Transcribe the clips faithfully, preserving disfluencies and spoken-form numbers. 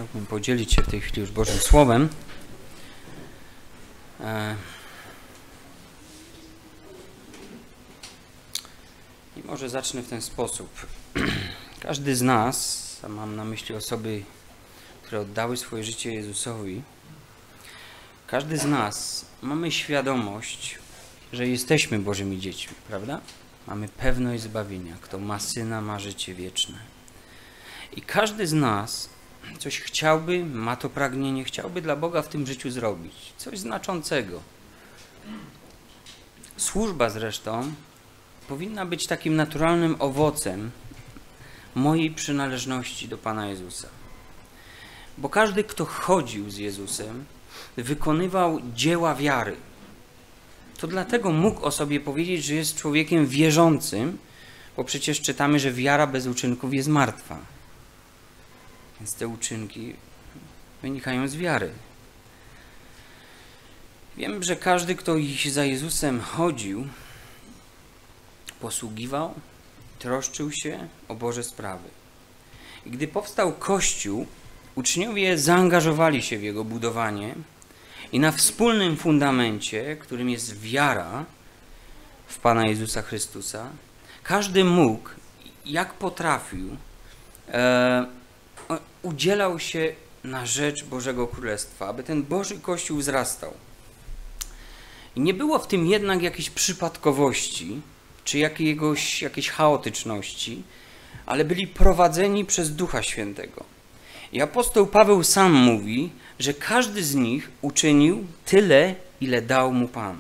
Chciałbym podzielić się w tej chwili już Bożym Słowem. I może zacznę w ten sposób. Każdy z nas, a mam na myśli osoby, które oddały swoje życie Jezusowi, każdy z nas mamy świadomość, że jesteśmy Bożymi dziećmi, prawda? Mamy pewność zbawienia. Kto ma Syna, ma życie wieczne. I każdy z nas coś chciałby, ma to pragnienie, chciałby dla Boga w tym życiu zrobić. Coś znaczącego. Służba zresztą powinna być takim naturalnym owocem mojej przynależności do Pana Jezusa. Bo każdy, kto chodził z Jezusem, wykonywał dzieła wiary. To dlatego mógł o sobie powiedzieć, że jest człowiekiem wierzącym, bo przecież czytamy, że wiara bez uczynków jest martwa. Więc te uczynki wynikają z wiary. Wiem, że każdy, kto za Jezusem chodził, posługiwał, troszczył się o Boże sprawy. I gdy powstał Kościół, uczniowie zaangażowali się w jego budowanie i na wspólnym fundamencie, którym jest wiara w Pana Jezusa Chrystusa, każdy mógł, jak potrafił, e, udzielał się na rzecz Bożego Królestwa, aby ten Boży Kościół wzrastał. I nie było w tym jednak jakiejś przypadkowości, czy jakiegoś, jakiejś chaotyczności, ale byli prowadzeni przez Ducha Świętego. I apostoł Paweł sam mówi, że każdy z nich uczynił tyle, ile dał mu Pan.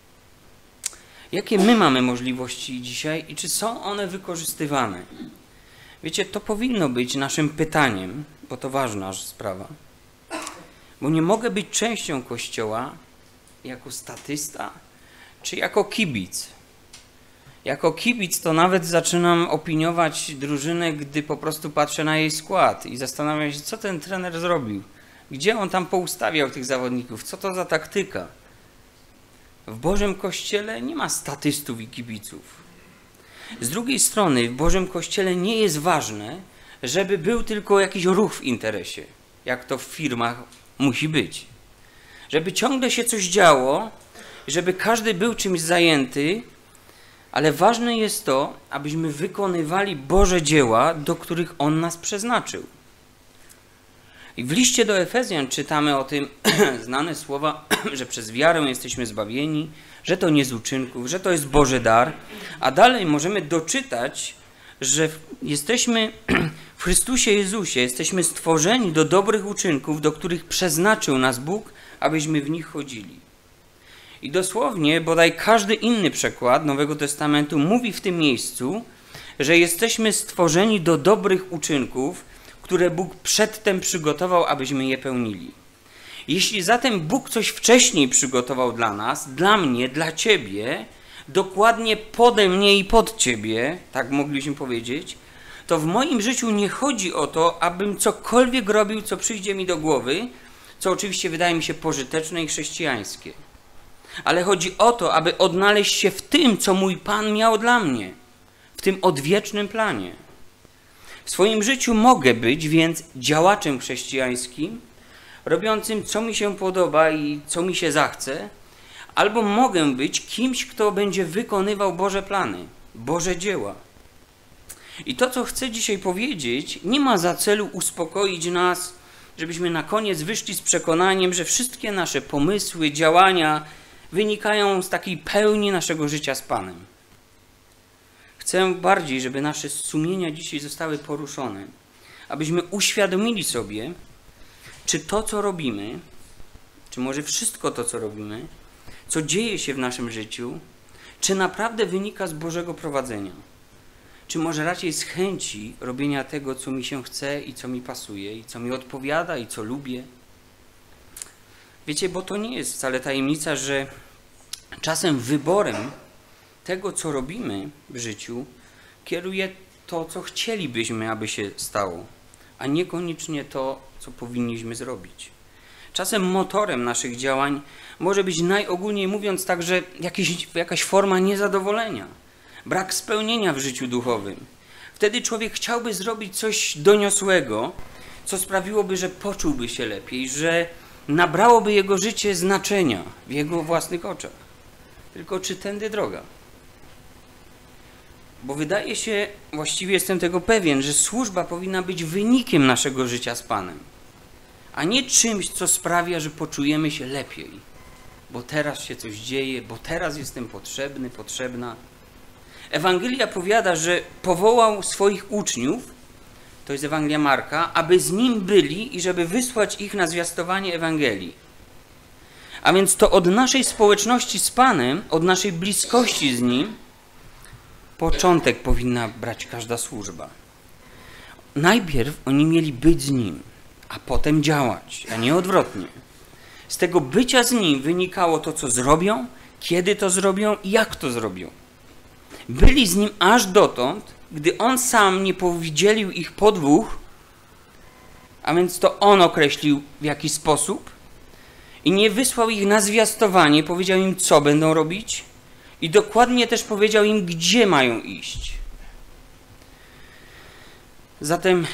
Jakie my mamy możliwości dzisiaj i czy są one wykorzystywane? Wiecie, to powinno być naszym pytaniem, bo to ważna sprawa. Bo nie mogę być częścią Kościoła jako statysta, czy jako kibic. Jako kibic to nawet zaczynam opiniować drużynę, gdy po prostu patrzę na jej skład i zastanawiam się, co ten trener zrobił. Gdzie on tam poustawiał tych zawodników? Co to za taktyka? W Bożym Kościele nie ma statystów i kibiców. Z drugiej strony w Bożym Kościele nie jest ważne, żeby był tylko jakiś ruch w interesie, jak to w firmach musi być. Żeby ciągle się coś działo, żeby każdy był czymś zajęty, ale ważne jest to, abyśmy wykonywali Boże dzieła, do których On nas przeznaczył. I w liście do Efezjan czytamy o tym znane słowa, że przez wiarę jesteśmy zbawieni, że to nie z uczynków, że to jest Boży dar, a dalej możemy doczytać, że jesteśmy w Chrystusie Jezusie, jesteśmy stworzeni do dobrych uczynków, do których przeznaczył nas Bóg, abyśmy w nich chodzili. I dosłownie, bodaj każdy inny przekład Nowego Testamentu mówi w tym miejscu, że jesteśmy stworzeni do dobrych uczynków, które Bóg przedtem przygotował, abyśmy je pełnili. Jeśli zatem Bóg coś wcześniej przygotował dla nas, dla mnie, dla Ciebie, dokładnie pode mnie i pod Ciebie, tak moglibyśmy powiedzieć, to w moim życiu nie chodzi o to, abym cokolwiek robił, co przyjdzie mi do głowy, co oczywiście wydaje mi się pożyteczne i chrześcijańskie. Ale chodzi o to, aby odnaleźć się w tym, co mój Pan miał dla mnie, w tym odwiecznym planie. W swoim życiu mogę być więc działaczem chrześcijańskim, robiącym, co mi się podoba i co mi się zachce, albo mogę być kimś, kto będzie wykonywał Boże plany, Boże dzieła. I to, co chcę dzisiaj powiedzieć, nie ma za celu uspokoić nas, żebyśmy na koniec wyszli z przekonaniem, że wszystkie nasze pomysły, działania wynikają z takiej pełni naszego życia z Panem. Chcę bardziej, żeby nasze sumienia dzisiaj zostały poruszone, abyśmy uświadomili sobie, czy to, co robimy, czy może wszystko to, co robimy, co dzieje się w naszym życiu, czy naprawdę wynika z Bożego prowadzenia, czy może raczej z chęci robienia tego, co mi się chce i co mi pasuje, i co mi odpowiada, i co lubię. Wiecie, bo to nie jest wcale tajemnica, że czasem wyborem tego, co robimy w życiu, kieruje to, co chcielibyśmy, aby się stało, a niekoniecznie to, co powinniśmy zrobić. Czasem motorem naszych działań może być najogólniej mówiąc także jakiś, jakaś forma niezadowolenia, brak spełnienia w życiu duchowym. Wtedy człowiek chciałby zrobić coś doniosłego, co sprawiłoby, że poczułby się lepiej, że nabrałoby jego życie znaczenia w jego własnych oczach. Tylko czy tędy droga? Bo wydaje się, właściwie jestem tego pewien, że służba powinna być wynikiem naszego życia z Panem, a nie czymś, co sprawia, że poczujemy się lepiej, bo teraz się coś dzieje, bo teraz jestem potrzebny, potrzebna. Ewangelia powiada, że powołał swoich uczniów, to jest Ewangelia Marka, aby z nim byli i żeby wysłać ich na zwiastowanie Ewangelii. A więc to od naszej społeczności z Panem, od naszej bliskości z Nim, początek powinna brać każda służba. Najpierw oni mieli być z Nim, a potem działać, a nie odwrotnie. Z tego bycia z Nim wynikało to, co zrobią, kiedy to zrobią i jak to zrobią. Byli z Nim aż dotąd, gdy On sam nie powidzielił ich podwóch, a więc to On określił w jaki sposób i nie wysłał ich na zwiastowanie, powiedział im, co będą robić i dokładnie też powiedział im, gdzie mają iść. Zatem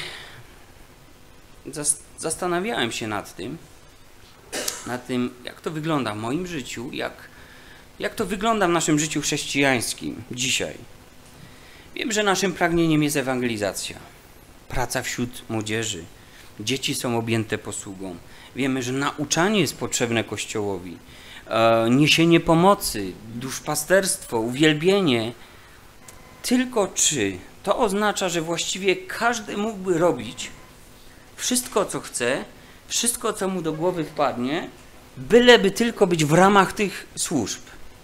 zastanawiałem się nad tym, nad tym, jak to wygląda w moim życiu, jak, jak to wygląda w naszym życiu chrześcijańskim dzisiaj. Wiem, że naszym pragnieniem jest ewangelizacja, praca wśród młodzieży. Dzieci są objęte posługą. Wiemy, że nauczanie jest potrzebne Kościołowi. E, niesienie pomocy, duszpasterstwo, uwielbienie. Tylko czy to oznacza, że właściwie każdy mógłby robić wszystko, co chce, wszystko, co mu do głowy wpadnie, byleby tylko być w ramach tych służb.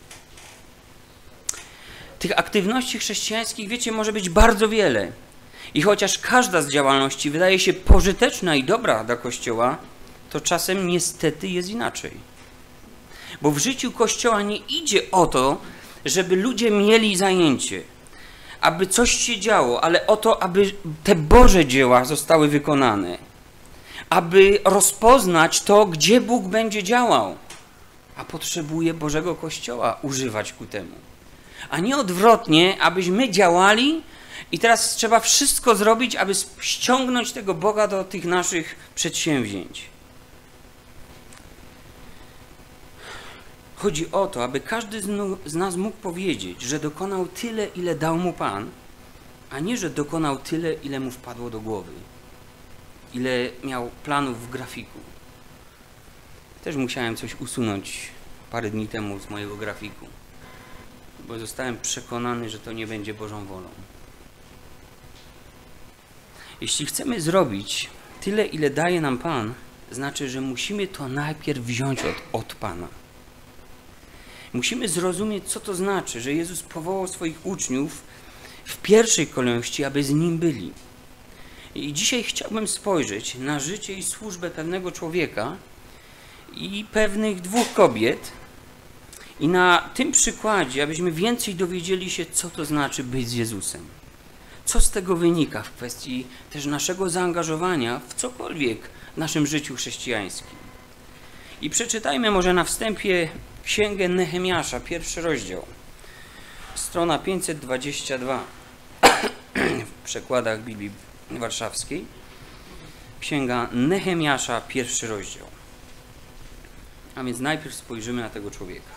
Tych aktywności chrześcijańskich, wiecie, może być bardzo wiele. I chociaż każda z działalności wydaje się pożyteczna i dobra dla Kościoła, to czasem niestety jest inaczej. Bo w życiu Kościoła nie idzie o to, żeby ludzie mieli zajęcie, aby coś się działo, ale o to, aby te Boże dzieła zostały wykonane. Aby rozpoznać to, gdzie Bóg będzie działał. A potrzebuje Bożego Kościoła używać ku temu. A nie odwrotnie, abyśmy działali i teraz trzeba wszystko zrobić, aby ściągnąć tego Boga do tych naszych przedsięwzięć. Chodzi o to, aby każdy z nas mógł powiedzieć, że dokonał tyle, ile dał mu Pan, a nie, że dokonał tyle, ile mu wpadło do głowy. Ile miał planów w grafiku. Też musiałem coś usunąć parę dni temu z mojego grafiku, bo zostałem przekonany, że to nie będzie Bożą wolą. Jeśli chcemy zrobić tyle, ile daje nam Pan, znaczy, że musimy to najpierw wziąć od, od Pana. Musimy zrozumieć, co to znaczy, że Jezus powołał swoich uczniów w pierwszej kolejności, aby z Nim byli. I dzisiaj chciałbym spojrzeć na życie i służbę pewnego człowieka i pewnych dwóch kobiet i na tym przykładzie, abyśmy więcej dowiedzieli się, co to znaczy być z Jezusem. Co z tego wynika w kwestii też naszego zaangażowania w cokolwiek w naszym życiu chrześcijańskim. I przeczytajmy może na wstępie Księgę Nehemiasza, pierwszy rozdział, strona pięćset dwadzieścia dwa w przekładach Biblii Warszawskiej. Księga Nehemiasza, pierwszy rozdział. A więc najpierw spojrzymy na tego człowieka.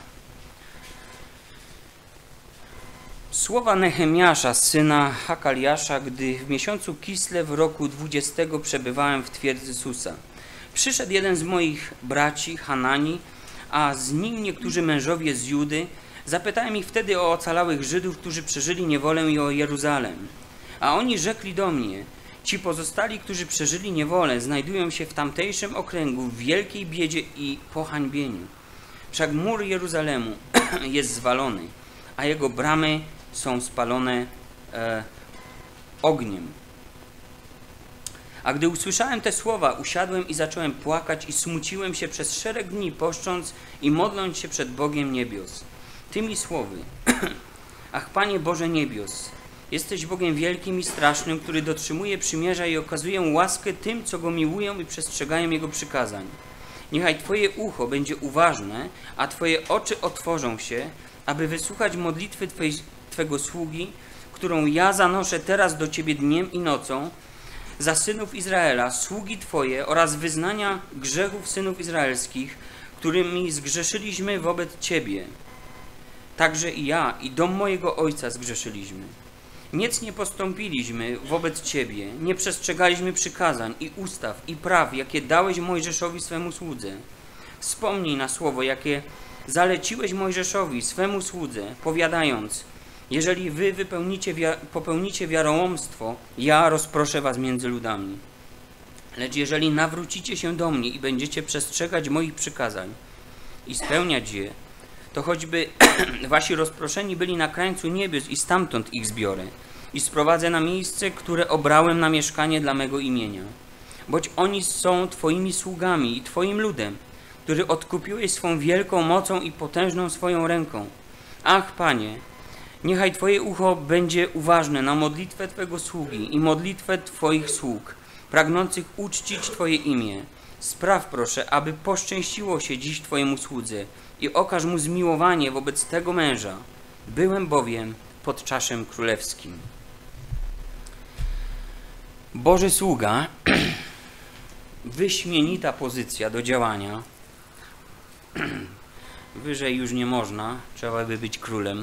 Słowa Nehemiasza, syna Hakaliasza, gdy w miesiącu Kislew w roku dwudziestego przebywałem w twierdzy Susa. Przyszedł jeden z moich braci, Hanani, a z nim niektórzy mężowie z Judy. Zapytałem ich wtedy o ocalałych Żydów, którzy przeżyli niewolę i o Jeruzalem. A oni rzekli do mnie, ci pozostali, którzy przeżyli niewolę, znajdują się w tamtejszym okręgu w wielkiej biedzie i pohańbieniu. Wszak mur Jeruzalemu jest zwalony, a jego bramy są spalone e, ogniem. A gdy usłyszałem te słowa, usiadłem i zacząłem płakać i smuciłem się przez szereg dni, poszcząc i modląc się przed Bogiem niebios. Tymi słowy, ach Panie Boże niebios, jesteś Bogiem wielkim i strasznym, który dotrzymuje przymierza i okazuje łaskę tym, co Go miłują i przestrzegają Jego przykazań. Niechaj Twoje ucho będzie uważne, a Twoje oczy otworzą się, aby wysłuchać modlitwy Twej, Twego sługi, którą ja zanoszę teraz do Ciebie dniem i nocą, za synów Izraela, sługi Twoje, oraz wyznania grzechów synów izraelskich, którymi zgrzeszyliśmy wobec Ciebie. Także i ja, i dom mojego ojca zgrzeszyliśmy. Nic nie postąpiliśmy wobec Ciebie, nie przestrzegaliśmy przykazań i ustaw i praw, jakie dałeś Mojżeszowi swemu słudze. Wspomnij na słowo, jakie zaleciłeś Mojżeszowi swemu słudze, powiadając: jeżeli wy wypełnicie wi- popełnicie wiarołomstwo, ja rozproszę was między ludami. Lecz jeżeli nawrócicie się do mnie i będziecie przestrzegać moich przykazań i spełniać je, to choćby wasi rozproszeni byli na krańcu niebios i stamtąd ich zbiorę i sprowadzę na miejsce, które obrałem na mieszkanie dla mego imienia. Boć oni są Twoimi sługami i Twoim ludem, który odkupiłeś swą wielką mocą i potężną swoją ręką. Ach, Panie, niechaj Twoje ucho będzie uważne na modlitwę Twego sługi i modlitwę Twoich sług, pragnących uczcić Twoje imię. Spraw, proszę, aby poszczęściło się dziś Twojemu słudze i okaż mu zmiłowanie wobec tego męża. Byłem bowiem pod czaszem królewskim. Boży sługa, wyśmienita pozycja do działania. Wyżej już nie można, trzeba by być królem.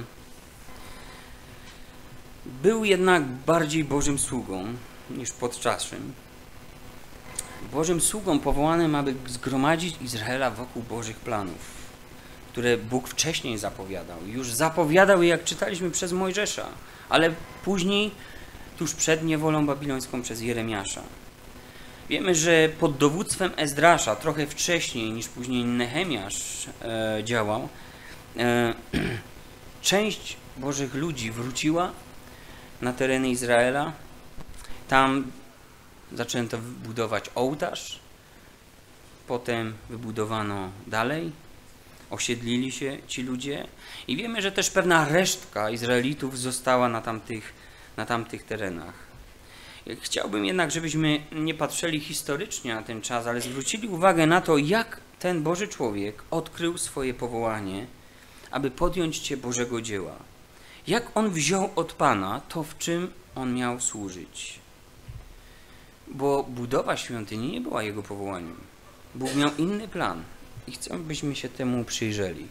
Był jednak bardziej Bożym sługą niż podczaszym. Bożym sługą powołanym, aby zgromadzić Izraela wokół Bożych planów, które Bóg wcześniej zapowiadał. Już zapowiadał je, jak czytaliśmy, przez Mojżesza, ale później, tuż przed niewolą babilońską, przez Jeremiasza. Wiemy, że pod dowództwem Ezdrasza, trochę wcześniej niż później Nehemiasz e, działał, e, część Bożych ludzi wróciła na tereny Izraela. Tam zaczęto budować ołtarz, potem wybudowano dalej, osiedlili się ci ludzie i wiemy, że też pewna resztka Izraelitów została na tamtych, na tamtych terenach. Chciałbym jednak, żebyśmy nie patrzyli historycznie na ten czas, ale zwrócili uwagę na to, jak ten Boży człowiek odkrył swoje powołanie, aby podjąć się Bożego dzieła. Jak on wziął od Pana to, w czym on miał służyć. Bo budowa świątyni nie była jego powołaniem. Bóg miał inny plan i chcę, byśmy się temu przyjrzeli.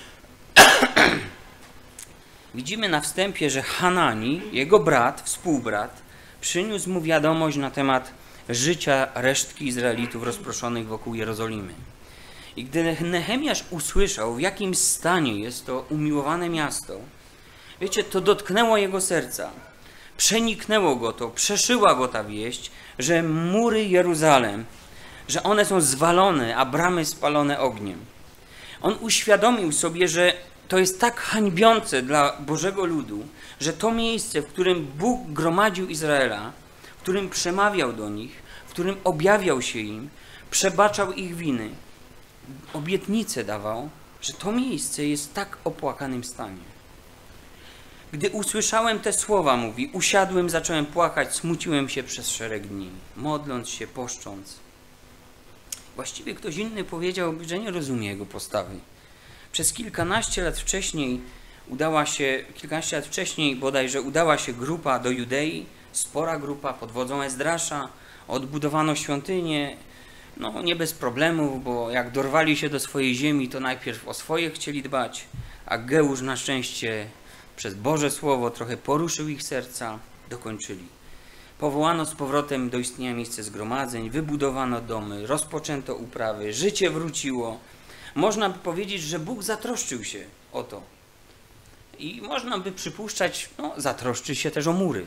Widzimy na wstępie, że Hanani, jego brat, współbrat, przyniósł mu wiadomość na temat życia resztki Izraelitów rozproszonych wokół Jerozolimy. I gdy Nehemiasz usłyszał, w jakim stanie jest to umiłowane miasto, wiecie, to dotknęło jego serca. Przeniknęło go to, przeszyła go ta wieść, że mury Jeruzalem, że one są zwalone, a bramy spalone ogniem. On uświadomił sobie, że to jest tak hańbiące dla Bożego ludu, że to miejsce, w którym Bóg gromadził Izraela, w którym przemawiał do nich, w którym objawiał się im, przebaczał ich winy, obietnicę dawał, że to miejsce jest w tak opłakanym stanie. Gdy usłyszałem te słowa, mówi, usiadłem, zacząłem płakać, smuciłem się przez szereg dni, modląc się, poszcząc. Właściwie ktoś inny powiedziałby, że nie rozumie jego postawy. Przez kilkanaście lat wcześniej udała się, kilkanaście lat wcześniej bodajże udała się grupa do Judei, spora grupa pod wodzą Ezdrasza, odbudowano świątynię, no nie bez problemów, bo jak dorwali się do swojej ziemi, to najpierw o swoje chcieli dbać, a Geusz na szczęście przez Boże Słowo trochę poruszył ich serca, dokończyli. Powołano z powrotem do istnienia miejsce zgromadzeń, wybudowano domy, rozpoczęto uprawy, życie wróciło. Można by powiedzieć, że Bóg zatroszczył się o to. I można by przypuszczać, no zatroszczy się też o mury.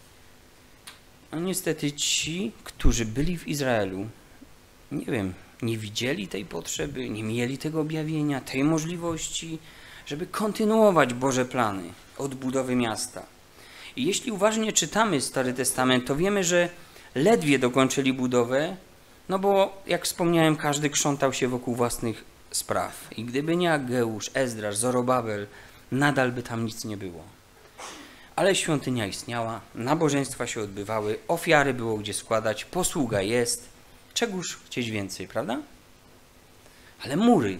No niestety ci, którzy byli w Izraelu, nie wiem, nie widzieli tej potrzeby, nie mieli tego objawienia, tej możliwości, żeby kontynuować Boże plany odbudowy miasta. I jeśli uważnie czytamy Stary Testament, to wiemy, że ledwie dokończyli budowę, no bo jak wspomniałem, każdy krzątał się wokół własnych spraw. I gdyby nie Ageusz, Ezdrasz, Zorobabel, nadal by tam nic nie było. Ale świątynia istniała, nabożeństwa się odbywały, ofiary było gdzie składać, posługa jest. Czegóż chcieć więcej, prawda? Ale mury.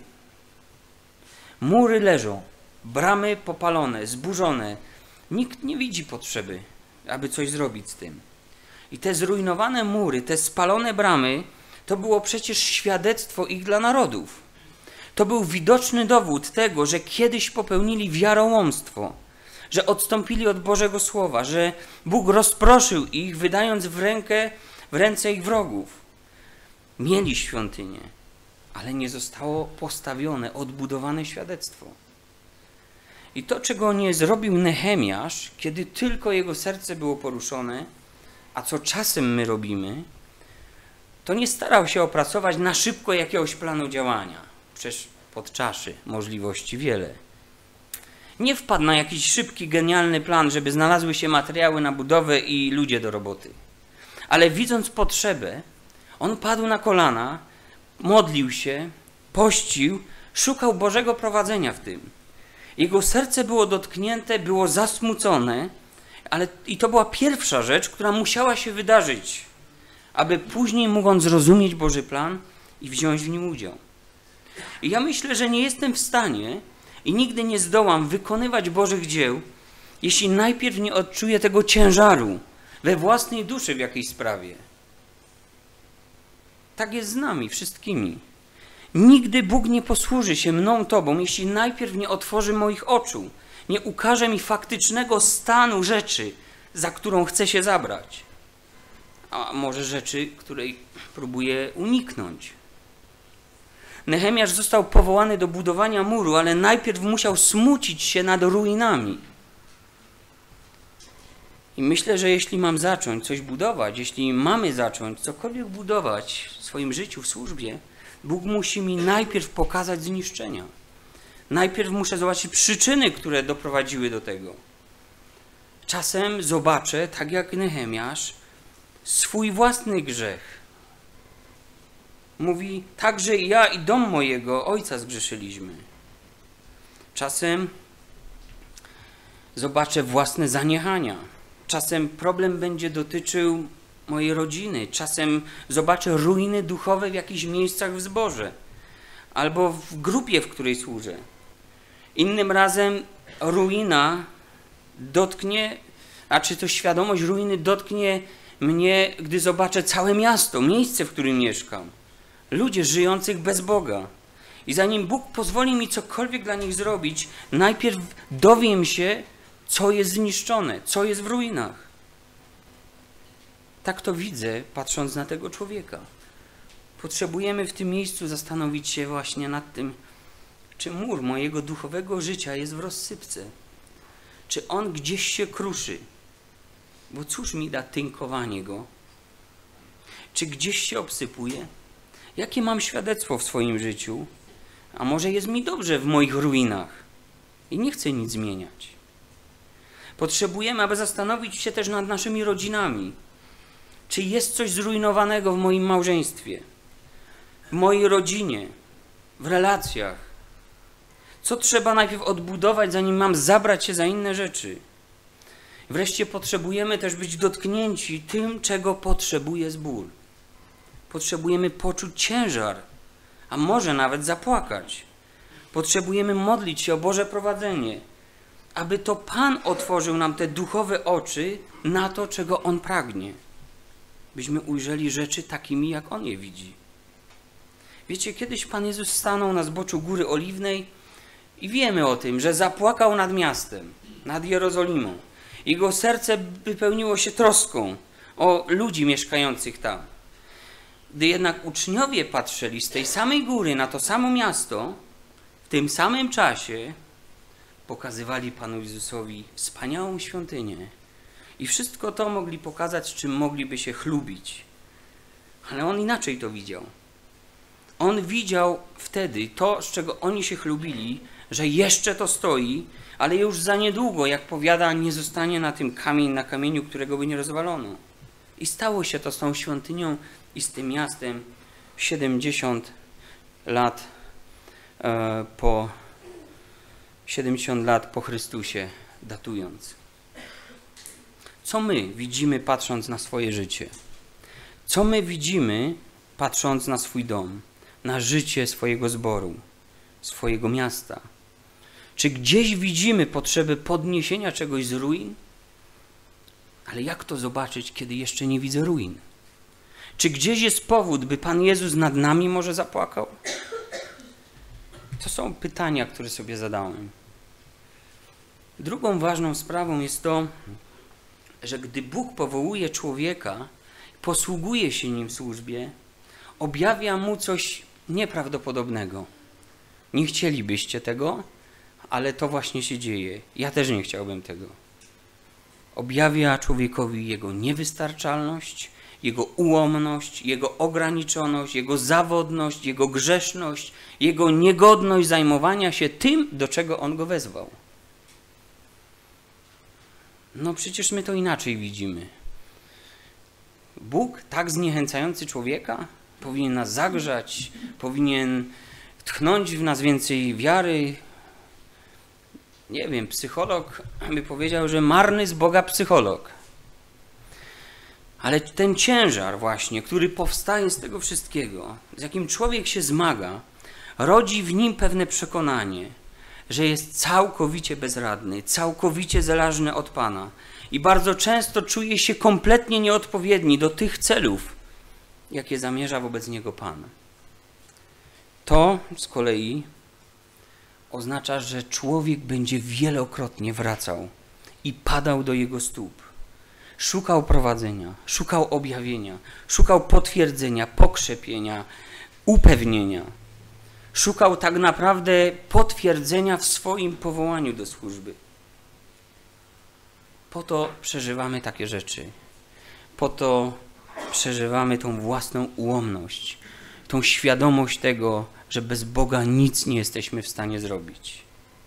Mury leżą, bramy popalone, zburzone. Nikt nie widzi potrzeby, aby coś zrobić z tym. I te zrujnowane mury, te spalone bramy, to było przecież świadectwo ich dla narodów. To był widoczny dowód tego, że kiedyś popełnili wiarołomstwo, że odstąpili od Bożego Słowa, że Bóg rozproszył ich, wydając w rękę, w ręce ich wrogów. Mieli świątynię, ale nie zostało postawione, odbudowane świadectwo. I to, czego nie zrobił Nehemiasz, kiedy tylko jego serce było poruszone, a co czasem my robimy, to nie starał się opracować na szybko jakiegoś planu działania. Przecież pod czaszy możliwości wiele. Nie wpadł na jakiś szybki, genialny plan, żeby znalazły się materiały na budowę i ludzie do roboty. Ale widząc potrzebę, on padł na kolana, modlił się, pościł, szukał Bożego prowadzenia w tym. Jego serce było dotknięte, było zasmucone, ale i to była pierwsza rzecz, która musiała się wydarzyć, aby później mógł on zrozumieć Boży plan i wziąć w nim udział. I ja myślę, że nie jestem w stanie i nigdy nie zdołam wykonywać Bożych dzieł, jeśli najpierw nie odczuję tego ciężaru we własnej duszy w jakiejś sprawie. Tak jest z nami wszystkimi. Nigdy Bóg nie posłuży się mną, Tobą, jeśli najpierw nie otworzy moich oczu, nie ukaże mi faktycznego stanu rzeczy, za którą chce się zabrać. A może rzeczy, której próbuje uniknąć. Nehemiasz został powołany do budowania muru, ale najpierw musiał smucić się nad ruinami. I myślę, że jeśli mam zacząć coś budować, jeśli mamy zacząć cokolwiek budować w swoim życiu, w służbie, Bóg musi mi najpierw pokazać zniszczenia. Najpierw muszę zobaczyć przyczyny, które doprowadziły do tego. Czasem zobaczę, tak jak Nehemiasz, swój własny grzech. Mówi, także ja i dom mojego ojca zgrzeszyliśmy. Czasem zobaczę własne zaniechania. Czasem problem będzie dotyczył mojej rodziny. Czasem zobaczę ruiny duchowe w jakichś miejscach w zborze. Albo w grupie, w której służę. Innym razem ruina dotknie, a czy to świadomość ruiny dotknie mnie, gdy zobaczę całe miasto, miejsce, w którym mieszkam. Ludzie żyjących bez Boga. I zanim Bóg pozwoli mi cokolwiek dla nich zrobić, najpierw dowiem się, co jest zniszczone, co jest w ruinach. Tak to widzę, patrząc na tego człowieka. Potrzebujemy w tym miejscu zastanowić się właśnie nad tym, czy mur mojego duchowego życia jest w rozsypce. Czy on gdzieś się kruszy? Bo cóż mi da tynkowanie go? Czy gdzieś się obsypuje? Jakie mam świadectwo w swoim życiu? A może jest mi dobrze w moich ruinach i nie chcę nic zmieniać? Potrzebujemy, aby zastanowić się też nad naszymi rodzinami. Czy jest coś zrujnowanego w moim małżeństwie, w mojej rodzinie, w relacjach? Co trzeba najpierw odbudować, zanim mam zabrać się za inne rzeczy? Wreszcie potrzebujemy też być dotknięci tym, czego potrzebuje zbór. Potrzebujemy poczuć ciężar, a może nawet zapłakać. Potrzebujemy modlić się o Boże prowadzenie, aby to Pan otworzył nam te duchowe oczy na to, czego On pragnie. Byśmy ujrzeli rzeczy takimi, jak On je widzi. Wiecie, kiedyś Pan Jezus stanął na zboczu Góry Oliwnej i wiemy o tym, że zapłakał nad miastem, nad Jerozolimą. Jego serce wypełniło się troską o ludzi mieszkających tam. Gdy jednak uczniowie patrzyli z tej samej góry na to samo miasto, w tym samym czasie pokazywali Panu Jezusowi wspaniałą świątynię. I wszystko to mogli pokazać, czym mogliby się chlubić. Ale On inaczej to widział. On widział wtedy to, z czego oni się chlubili, że jeszcze to stoi, ale już za niedługo, jak powiada, nie zostanie na tym kamień na kamieniu, którego by nie rozwalono. I stało się to z tą świątynią i z tym miastem siedemdziesiąt lat e, po siedemdziesiąt lat po Chrystusie datując. Co my widzimy, patrząc na swoje życie? Co my widzimy, patrząc na swój dom, na życie swojego zboru, swojego miasta? Czy gdzieś widzimy potrzebę podniesienia czegoś z ruin? Ale jak to zobaczyć, kiedy jeszcze nie widzę ruin? Czy gdzieś jest powód, by Pan Jezus nad nami może zapłakał? To są pytania, które sobie zadałem. Drugą ważną sprawą jest to, że gdy Bóg powołuje człowieka, posługuje się nim w służbie, objawia mu coś nieprawdopodobnego. Nie chcielibyście tego, ale to właśnie się dzieje. Ja też nie chciałbym tego. Objawia człowiekowi jego niewystarczalność, jego ułomność, jego ograniczoność, jego zawodność, jego grzeszność, jego niegodność zajmowania się tym, do czego on go wezwał. No przecież my to inaczej widzimy. Bóg, tak zniechęcający człowieka, powinien nas zagrzać, powinien tchnąć w nas więcej wiary. Nie wiem, psycholog by powiedział, że marny z Boga psycholog. Ale ten ciężar właśnie, który powstaje z tego wszystkiego, z jakim człowiek się zmaga, rodzi w nim pewne przekonanie, że jest całkowicie bezradny, całkowicie zależny od Pana i bardzo często czuje się kompletnie nieodpowiedni do tych celów, jakie zamierza wobec niego Pan. To z kolei oznacza, że człowiek będzie wielokrotnie wracał i padał do jego stóp. Szukał prowadzenia, szukał objawienia, szukał potwierdzenia, pokrzepienia, upewnienia. Szukał tak naprawdę potwierdzenia w swoim powołaniu do służby. Po to przeżywamy takie rzeczy. Po to przeżywamy tą własną ułomność, tą świadomość tego, że bez Boga nic nie jesteśmy w stanie zrobić.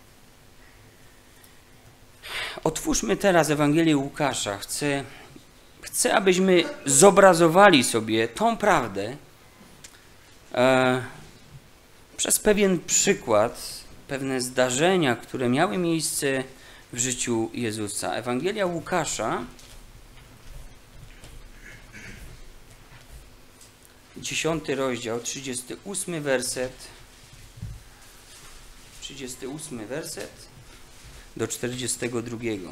Otwórzmy teraz Ewangelię Łukasza. Chcę, chcę abyśmy zobrazowali sobie tą prawdę e, przez pewien przykład, pewne zdarzenia, które miały miejsce w życiu Jezusa. Ewangelia Łukasza, dziesiąty rozdział, trzydziesty ósmy werset, trzydziesty ósmy werset do czterdziestego drugiego.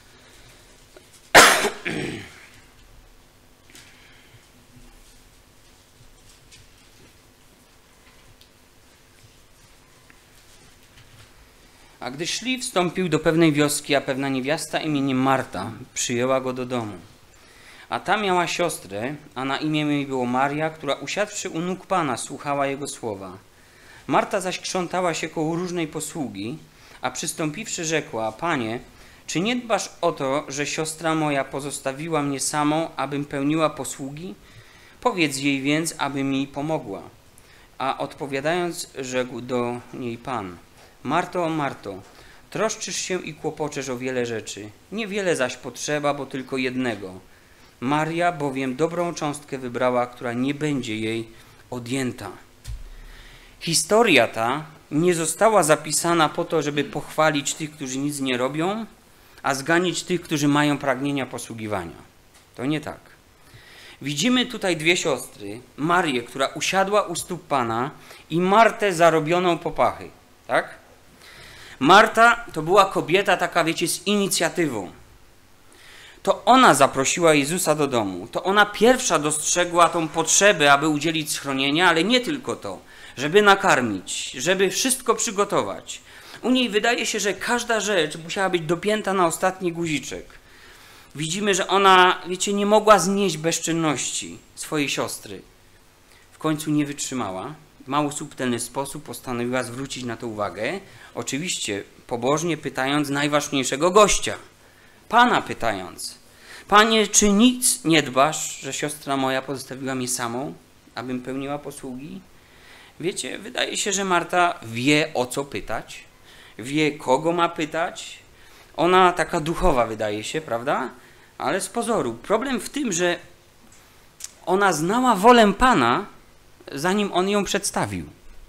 A gdy szli, wstąpił do pewnej wioski, a pewna niewiasta imieniem Marta przyjęła go do domu. A ta miała siostrę, a na imię jej było Maria, która usiadłszy u nóg Pana, słuchała Jego słowa. Marta zaś krzątała się koło różnej posługi, a przystąpiwszy rzekła: Panie, czy nie dbasz o to, że siostra moja pozostawiła mnie samą, abym pełniła posługi? Powiedz jej więc, aby mi pomogła. A odpowiadając, rzekł do niej Pan: Marto, Marto, troszczysz się i kłopoczesz o wiele rzeczy. Niewiele zaś potrzeba, bo tylko jednego. Maria bowiem dobrą cząstkę wybrała, która nie będzie jej odjęta. Historia ta nie została zapisana po to, żeby pochwalić tych, którzy nic nie robią, a zganić tych, którzy mają pragnienia posługiwania. To nie tak. Widzimy tutaj dwie siostry. Marię, która usiadła u stóp Pana, i Martę zarobioną popachy. Tak? Marta to była kobieta taka, wiecie, z inicjatywą. To ona zaprosiła Jezusa do domu. To ona pierwsza dostrzegła tą potrzebę, aby udzielić schronienia, ale nie tylko to. Żeby nakarmić, żeby wszystko przygotować. U niej wydaje się, że każda rzecz musiała być dopięta na ostatni guziczek. Widzimy, że ona, wiecie, nie mogła znieść bezczynności swojej siostry. W końcu nie wytrzymała. W mało subtelny sposób postanowiła zwrócić na to uwagę. Oczywiście pobożnie pytając najważniejszego gościa. Pana pytając: Panie, czy nic nie dbasz, że siostra moja pozostawiła mnie samą, abym pełniła posługi? Wiecie, wydaje się, że Marta wie, o co pytać, wie, kogo ma pytać. Ona taka duchowa wydaje się, prawda? Ale z pozoru. Problem w tym, że ona znała wolę Pana, zanim On ją przedstawił.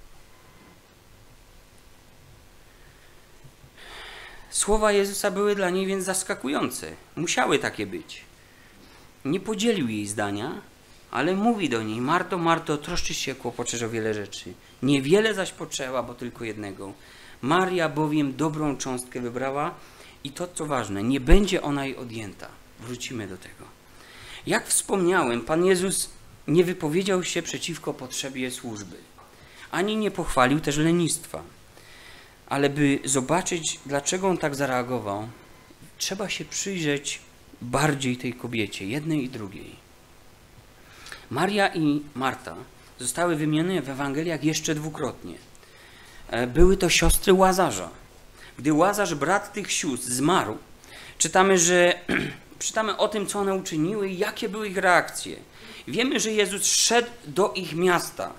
Słowa Jezusa były dla niej więc zaskakujące. Musiały takie być. Nie podzielił jej zdania, ale mówi do niej: Marto, Marto, troszczysz się, kłopoczesz o wiele rzeczy. Niewiele zaś potrzeba, bo tylko jednego. Maria bowiem dobrą cząstkę wybrała i to, co ważne, nie będzie ona jej odjęta. Wrócimy do tego. Jak wspomniałem, Pan Jezus nie wypowiedział się przeciwko potrzebie służby, ani nie pochwalił też lenistwa. Ale by zobaczyć, dlaczego on tak zareagował, trzeba się przyjrzeć bardziej tej kobiecie, jednej i drugiej. Maria i Marta zostały wymienione w Ewangeliach jeszcze dwukrotnie. Były to siostry Łazarza. Gdy Łazarz, brat tych sióstr, zmarł, czytamy, że czytamy o tym, co one uczyniły i jakie były ich reakcje. Wiemy, że Jezus szedł do ich miasta.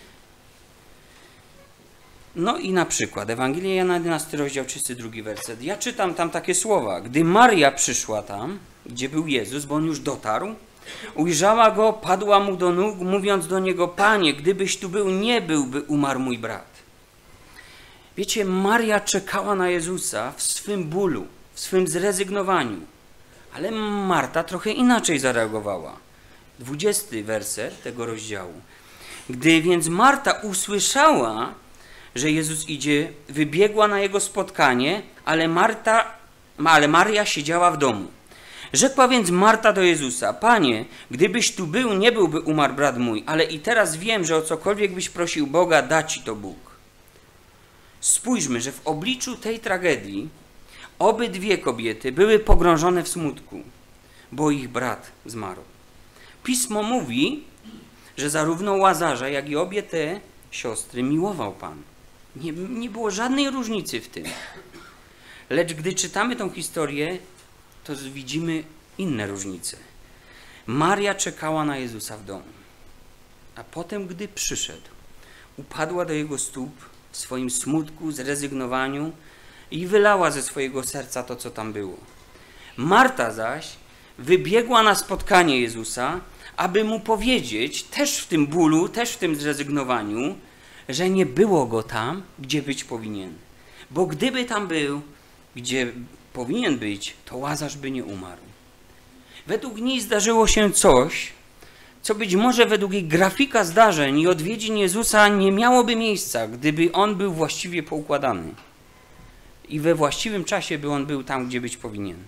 No i na przykład Ewangelia Jana, jedenasty rozdział, trzydziesty drugi werset. Ja czytam tam takie słowa. Gdy Maria przyszła tam, gdzie był Jezus, bo on już dotarł, ujrzała go, padła mu do nóg, mówiąc do niego: Panie, gdybyś tu był, nie byłby umarł mój brat. Wiecie, Maria czekała na Jezusa w swym bólu, w swym zrezygnowaniu. Ale Marta trochę inaczej zareagowała. dwudziesty werset tego rozdziału. Gdy więc Marta usłyszała, że Jezus idzie, wybiegła na jego spotkanie, ale, Marta, ale Maria siedziała w domu. Rzekła więc Marta do Jezusa: Panie, gdybyś tu był, nie byłby umarł brat mój, ale i teraz wiem, że o cokolwiek byś prosił Boga, da ci to Bóg. Spójrzmy, że w obliczu tej tragedii obydwie kobiety były pogrążone w smutku, bo ich brat zmarł. Pismo mówi, że zarówno Łazarza, jak i obie te siostry miłował Pan. Nie, nie było żadnej różnicy w tym. Lecz gdy czytamy tą historię, to widzimy inne różnice. Maria czekała na Jezusa w domu, a potem, gdy przyszedł, upadła do Jego stóp w swoim smutku, zrezygnowaniu i wylała ze swojego serca to, co tam było. Marta zaś wybiegła na spotkanie Jezusa, aby Mu powiedzieć, też w tym bólu, też w tym zrezygnowaniu, że nie było Go tam, gdzie być powinien. Bo gdyby tam był, gdzie powinien być, to Łazarz by nie umarł. Według niej zdarzyło się coś, co być może według jej grafika zdarzeń i odwiedzin Jezusa nie miałoby miejsca, gdyby On był właściwie poukładany. I we właściwym czasie by On był tam, gdzie być powinien.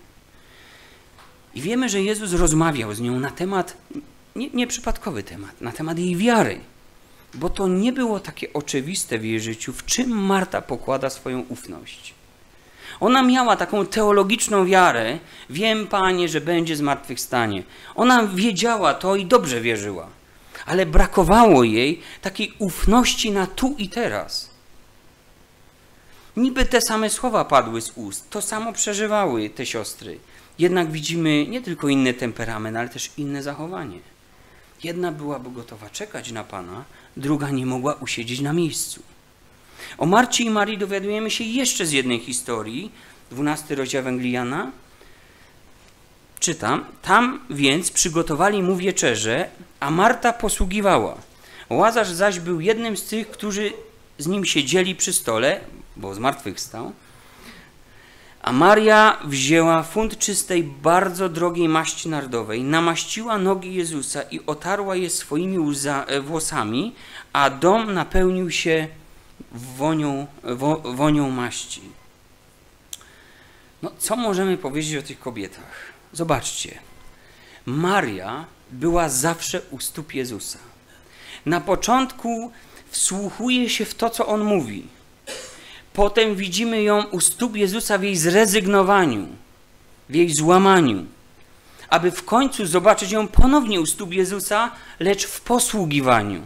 I wiemy, że Jezus rozmawiał z nią na temat, nie, nieprzypadkowy temat, na temat jej wiary. Bo to nie było takie oczywiste w jej życiu, w czym Marta pokłada swoją ufność. Ona miała taką teologiczną wiarę. Wiem, Panie, że będzie zmartwychwstanie. Ona wiedziała to i dobrze wierzyła. Ale brakowało jej takiej ufności na tu i teraz. Niby te same słowa padły z ust. To samo przeżywały te siostry. Jednak widzimy nie tylko inny temperament, ale też inne zachowanie. Jedna byłaby gotowa czekać na Pana, druga nie mogła usiedzieć na miejscu. O Marcie i Marii dowiadujemy się jeszcze z jednej historii, dwunasty rozdział Ewangelii Jana. Czytam: tam więc przygotowali mu wieczerzę, a Marta posługiwała. Łazarz zaś był jednym z tych, którzy z nim siedzieli przy stole, bo zmartwychwstał. A Maria wzięła funt czystej, bardzo drogiej maści nardowej, namaściła nogi Jezusa i otarła je swoimi łza, włosami, a dom napełnił się wonią, wo, wonią maści. No, co możemy powiedzieć o tych kobietach? Zobaczcie. Maria była zawsze u stóp Jezusa. Na początku wsłuchuje się w to, co On mówi. Potem widzimy ją u stóp Jezusa w jej zrezygnowaniu, w jej złamaniu, aby w końcu zobaczyć ją ponownie u stóp Jezusa, lecz w posługiwaniu.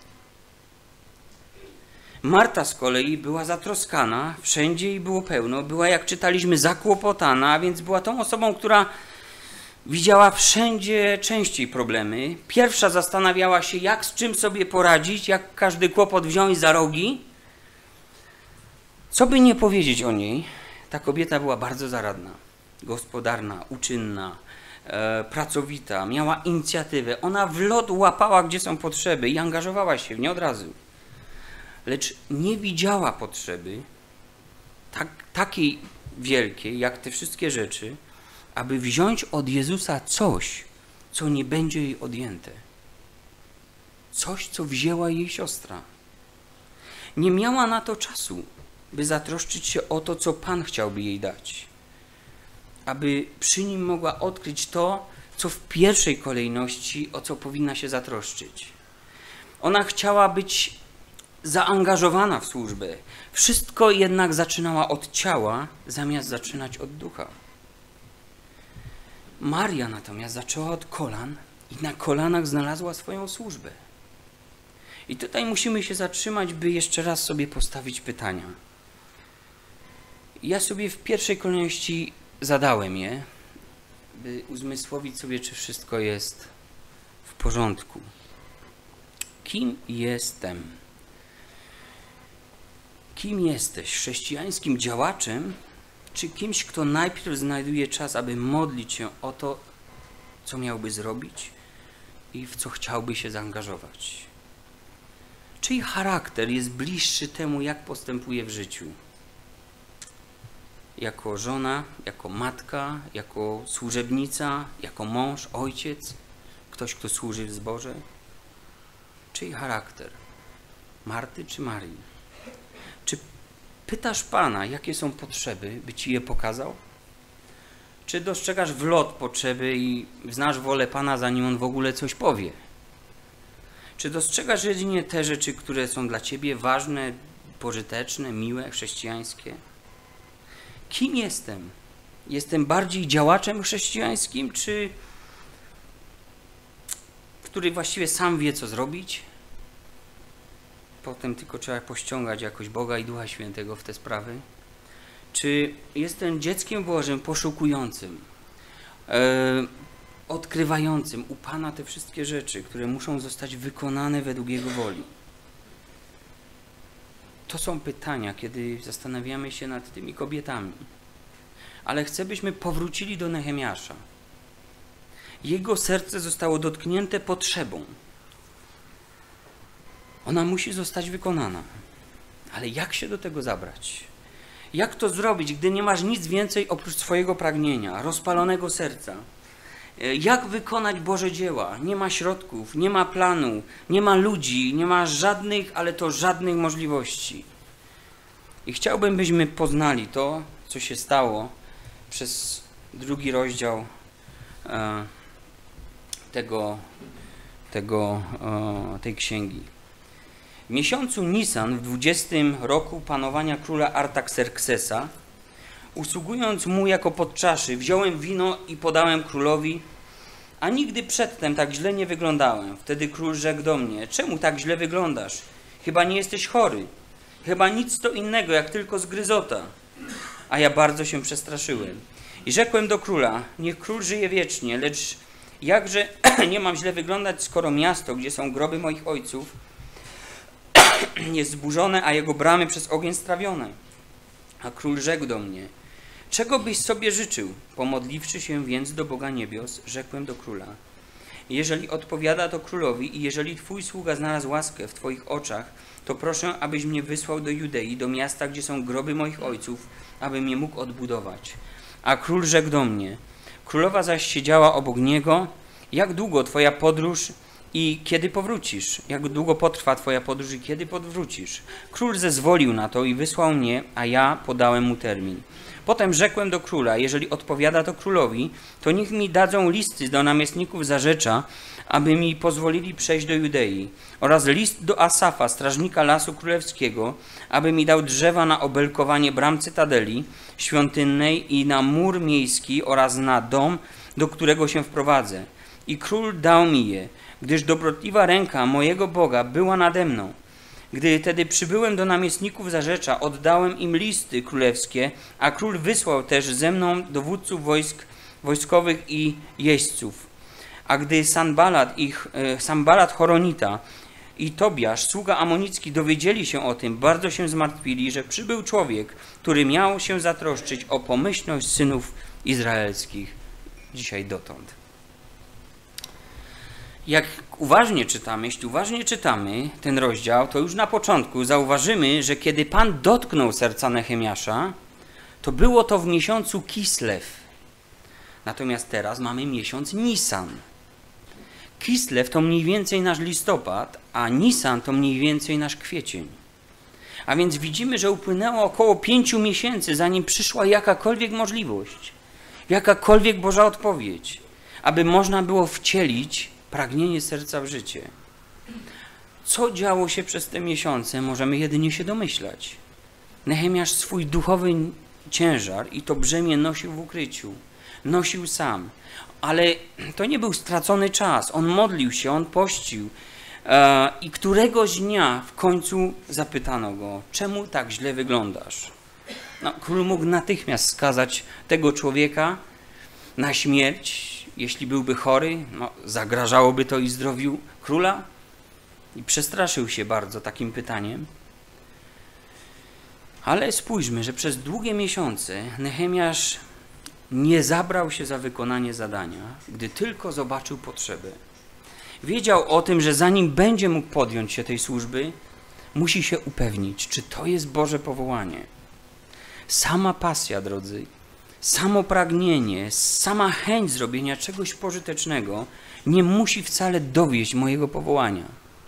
Marta z kolei była zatroskana, wszędzie jej było pełno, była, jak czytaliśmy, zakłopotana, a więc była tą osobą, która widziała wszędzie częściej problemy. Pierwsza zastanawiała się, jak z czym sobie poradzić, jak każdy kłopot wziąć za rogi. Co by nie powiedzieć o niej, ta kobieta była bardzo zaradna, gospodarna, uczynna, e, pracowita, miała inicjatywę. Ona w lot łapała, gdzie są potrzeby i angażowała się w nie od razu. Lecz nie widziała potrzeby tak, takiej wielkiej, jak te wszystkie rzeczy, aby wziąć od Jezusa coś, co nie będzie jej odjęte. Coś, co wzięła jej siostra. Nie miała na to czasu, by zatroszczyć się o to, co Pan chciałby jej dać. aby przy nim mogła odkryć to, co w pierwszej kolejności, o co powinna się zatroszczyć. Ona chciała być zaangażowana w służbę. Wszystko jednak zaczynała od ciała, zamiast zaczynać od ducha. Maria natomiast zaczęła od kolan i na kolanach znalazła swoją służbę. I tutaj musimy się zatrzymać, by jeszcze raz sobie postawić pytania. Ja sobie w pierwszej kolejności zadałem je, by uzmysłowić sobie, czy wszystko jest w porządku. Kim jestem? Kim jesteś? Chrześcijańskim działaczem, czy kimś, kto najpierw znajduje czas, aby modlić się o to, co miałby zrobić i w co chciałby się zaangażować? Czyj charakter jest bliższy temu, jak postępuje w życiu? Jako żona, jako matka, jako służebnica, jako mąż, ojciec, ktoś, kto służy w zborze? Czyj charakter? Marty czy Marii? Czy pytasz Pana, jakie są potrzeby, by Ci je pokazał? Czy dostrzegasz w lot potrzeby i znasz wolę Pana, zanim On w ogóle coś powie? Czy dostrzegasz jedynie te rzeczy, które są dla Ciebie ważne, pożyteczne, miłe, chrześcijańskie? Kim jestem? Jestem bardziej działaczem chrześcijańskim, czy który właściwie sam wie, co zrobić? Potem tylko trzeba pościągać jakoś Boga i Ducha Świętego w te sprawy. Czy jestem dzieckiem Bożym, poszukującym, e, odkrywającym u Pana te wszystkie rzeczy, które muszą zostać wykonane według Jego woli? To są pytania, kiedy zastanawiamy się nad tymi kobietami. Ale chcę, byśmy powrócili do Nehemiasza. Jego serce zostało dotknięte potrzebą. Ona musi zostać wykonana. Ale jak się do tego zabrać? Jak to zrobić, gdy nie masz nic więcej oprócz swojego pragnienia, rozpalonego serca? Jak wykonać Boże dzieła? Nie ma środków, nie ma planu, nie ma ludzi, nie ma żadnych, ale to żadnych możliwości. I chciałbym, byśmy poznali to, co się stało przez drugi rozdział e, tego, tego, e, tej księgi. W miesiącu Nisan, w dwudziestym roku panowania króla Artaxerxesa, usługując mu jako podczaszy, wziąłem wino i podałem królowi, a nigdy przedtem tak źle nie wyglądałem. Wtedy król rzekł do mnie: czemu tak źle wyglądasz? Chyba nie jesteś chory. Chyba nic to innego, jak tylko zgryzota. A ja bardzo się przestraszyłem. I rzekłem do króla: niech król żyje wiecznie, lecz jakże nie mam źle wyglądać, skoro miasto, gdzie są groby moich ojców, jest zburzone, a jego bramy przez ogień strawione. A król rzekł do mnie: czego byś sobie życzył? Pomodliwszy się więc do Boga niebios, rzekłem do króla: jeżeli odpowiada to królowi i jeżeli twój sługa znalazł łaskę w twoich oczach, to proszę, abyś mnie wysłał do Judei, do miasta, gdzie są groby moich ojców, abym je mógł odbudować. A król rzekł do mnie: królowa zaś siedziała obok niego: jak długo twoja podróż i kiedy powrócisz? Jak długo potrwa twoja podróż i kiedy powrócisz? Król zezwolił na to i wysłał mnie, a ja podałem mu termin. Potem rzekłem do króla: jeżeli odpowiada to królowi, to niech mi dadzą listy do namiestników zarzecza, aby mi pozwolili przejść do Judei, oraz list do Asafa, strażnika lasu królewskiego, aby mi dał drzewa na obelkowanie bram cytadeli świątynnej i na mur miejski oraz na dom, do którego się wprowadzę. I król dał mi je, gdyż dobrotliwa ręka mojego Boga była nade mną. Gdy tedy przybyłem do namiestników zarzecza, oddałem im listy królewskie, a król wysłał też ze mną dowódców wojsk wojskowych i jeźdźców. A gdy Sanbalat, ich, e, Sanbalat Horonita i Tobiasz, sługa amonicki, dowiedzieli się o tym, bardzo się zmartwili, że przybył człowiek, który miał się zatroszczyć o pomyślność synów izraelskich dzisiaj dotąd. Jak uważnie czytamy, jeśli uważnie czytamy ten rozdział, to już na początku zauważymy, że kiedy Pan dotknął serca Nehemiasza, to było to w miesiącu Kislew. Natomiast teraz mamy miesiąc Nisan. Kislew to mniej więcej nasz listopad, a Nisan to mniej więcej nasz kwiecień. A więc widzimy, że upłynęło około pięciu miesięcy, zanim przyszła jakakolwiek możliwość. jakakolwiek Boża odpowiedź, aby można było wcielić pragnienie serca w życie. Co działo się przez te miesiące, możemy jedynie się domyślać. Nehemiasz swój duchowy ciężar i to brzemię nosił w ukryciu. Nosił sam. Ale to nie był stracony czas. On modlił się, on pościł. E, I któregoś dnia w końcu zapytano go, czemu tak źle wyglądasz? No, król mógł natychmiast skazać tego człowieka na śmierć, jeśli byłby chory. No, zagrażałoby to i zdrowiu króla. I przestraszył się bardzo takim pytaniem. Ale spójrzmy, że przez długie miesiące Nehemiasz nie zabrał się za wykonanie zadania, gdy tylko zobaczył potrzebę. Wiedział o tym, że zanim będzie mógł podjąć się tej służby, musi się upewnić, czy to jest Boże powołanie. Sama pasja, drodzy, samo pragnienie, sama chęć zrobienia czegoś pożytecznego nie musi wcale dowieść mojego powołania.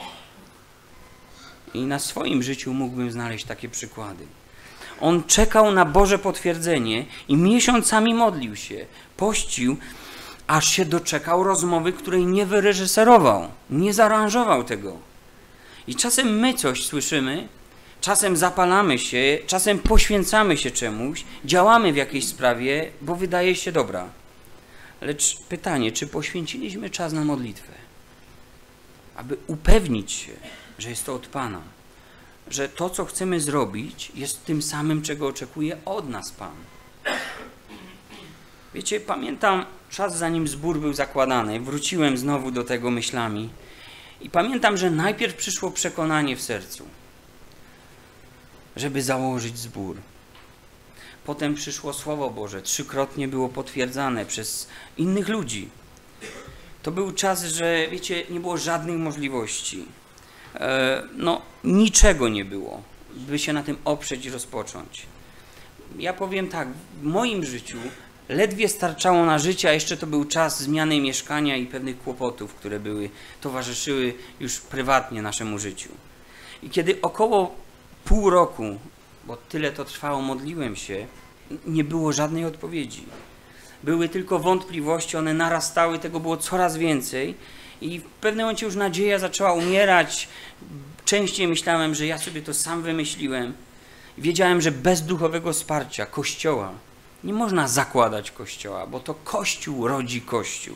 I na swoim życiu mógłbym znaleźć takie przykłady. On czekał na Boże potwierdzenie i miesiącami modlił się, pościł, aż się doczekał rozmowy, której nie wyreżyserował, nie zaaranżował tego. I czasem my coś słyszymy, czasem zapalamy się, czasem poświęcamy się czemuś, działamy w jakiejś sprawie, bo wydaje się dobra. Lecz pytanie, czy poświęciliśmy czas na modlitwę, aby upewnić się, że jest to od Pana, że to, co chcemy zrobić, jest tym samym, czego oczekuje od nas Pan. Wiecie, pamiętam czas, zanim zbór był zakładany, wróciłem znowu do tego myślami i pamiętam, że najpierw przyszło przekonanie w sercu, żeby założyć zbór. Potem przyszło Słowo Boże, trzykrotnie było potwierdzane przez innych ludzi. To był czas, że, wiecie, nie było żadnych możliwości. No, niczego nie było, by się na tym oprzeć i rozpocząć. Ja powiem tak, w moim życiu ledwie starczało na życie, a jeszcze to był czas zmiany mieszkania i pewnych kłopotów, które były, towarzyszyły już prywatnie naszemu życiu. I kiedy około pół roku, bo tyle to trwało, modliłem się, nie było żadnej odpowiedzi. Były tylko wątpliwości, one narastały, tego było coraz więcej. I w pewnym momencie już nadzieja zaczęła umierać. Częściej myślałem, że ja sobie to sam wymyśliłem. Wiedziałem, że bez duchowego wsparcia Kościoła nie można zakładać Kościoła, bo to Kościół rodzi Kościół.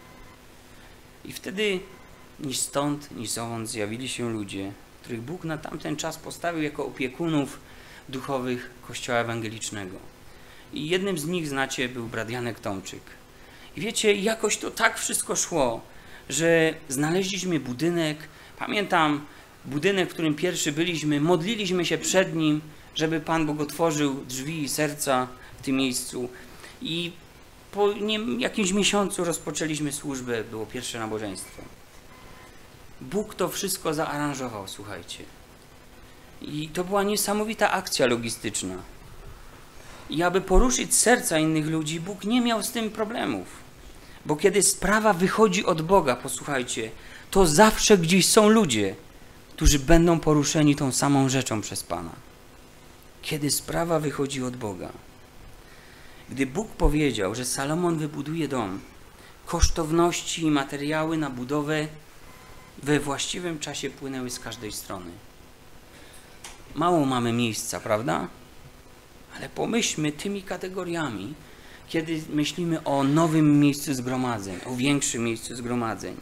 I wtedy ni stąd, ni zowąd zjawili się ludzie, których Bóg na tamten czas postawił jako opiekunów duchowych Kościoła Ewangelicznego. I jednym z nich, znacie, był brat Janek Tomczyk. I wiecie, jakoś to tak wszystko szło, że znaleźliśmy budynek, pamiętam budynek, w którym pierwszy byliśmy, modliliśmy się przed nim, żeby Pan Bóg otworzył drzwi i serca w tym miejscu i po nie, jakimś miesiącu rozpoczęliśmy służbę, było pierwsze nabożeństwo. Bóg to wszystko zaaranżował, słuchajcie. I to była niesamowita akcja logistyczna. I aby poruszyć serca innych ludzi, Bóg nie miał z tym problemów. Bo kiedy sprawa wychodzi od Boga, posłuchajcie, to zawsze gdzieś są ludzie, którzy będą poruszeni tą samą rzeczą przez Pana. Kiedy sprawa wychodzi od Boga. Gdy Bóg powiedział, że Salomon wybuduje dom, kosztowności i materiały na budowę we właściwym czasie płynęły z każdej strony. Mało mamy miejsca, prawda? Ale pomyślmy tymi kategoriami, kiedy myślimy o nowym miejscu zgromadzeń, o większym miejscu zgromadzeń.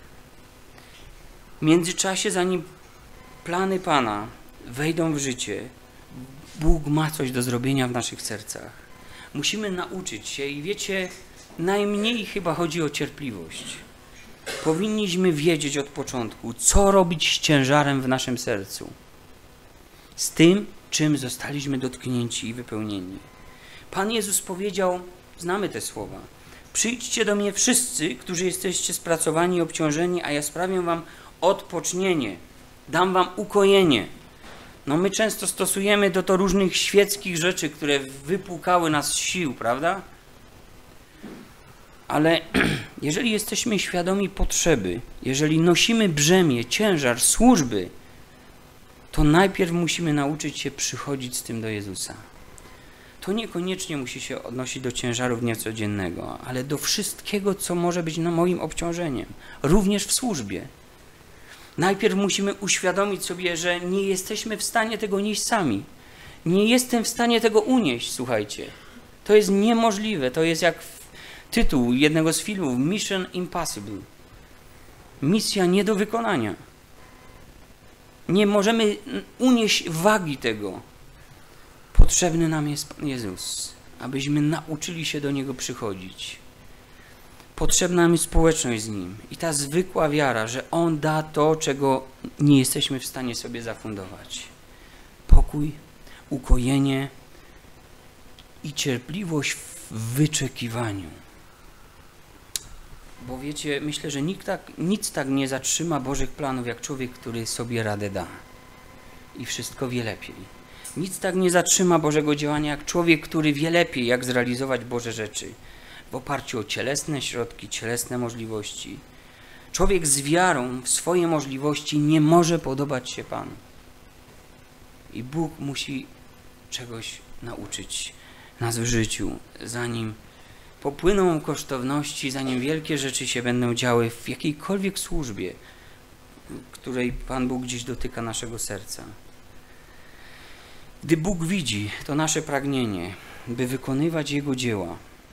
W międzyczasie, zanim plany Pana wejdą w życie, Bóg ma coś do zrobienia w naszych sercach. Musimy nauczyć się i wiecie, najmniej chyba chodzi o cierpliwość. Powinniśmy wiedzieć od początku, co robić z ciężarem w naszym sercu. Z tym, czym zostaliśmy dotknięci i wypełnieni. Pan Jezus powiedział, znamy te słowa, przyjdźcie do mnie wszyscy, którzy jesteście spracowani i obciążeni, a ja sprawię wam odpocznienie, dam wam ukojenie. No my często stosujemy do to różnych świeckich rzeczy, które wypłukały nas z sił, prawda? Ale jeżeli jesteśmy świadomi potrzeby, jeżeli nosimy brzemię, ciężar służby, to najpierw musimy nauczyć się przychodzić z tym do Jezusa. To to niekoniecznie musi się odnosić do ciężaru dnia codziennego, ale do wszystkiego, co może być na moim obciążeniem, również w służbie. Najpierw musimy uświadomić sobie, że nie jesteśmy w stanie tego nieść sami. Nie jestem w stanie tego unieść, słuchajcie. To jest niemożliwe. To jest jak tytuł jednego z filmów, Mission Impossible. Misja nie do wykonania. Nie możemy unieść wagi tego. Potrzebny nam jest Pan Jezus, abyśmy nauczyli się do Niego przychodzić. Potrzebna nam jest społeczność z Nim i ta zwykła wiara, że On da to, czego nie jesteśmy w stanie sobie zafundować. Pokój, ukojenie i cierpliwość w wyczekiwaniu. Bo wiecie, myślę, że nikt tak, nic tak nie zatrzyma Bożych planów, jak człowiek, który sobie radę da i wszystko wie lepiej. Nic tak nie zatrzyma Bożego działania, jak człowiek, który wie lepiej, jak zrealizować Boże rzeczy w oparciu o cielesne środki, cielesne możliwości. Człowiek z wiarą w swoje możliwości nie może podobać się Panu. I Bóg musi czegoś nauczyć nas w życiu, zanim popłyną kosztowności, zanim wielkie rzeczy się będą działy w jakiejkolwiek służbie, której Pan Bóg gdzieś dotyka naszego serca. Gdy Bóg widzi to nasze pragnienie, by wykonywać Jego dzieła,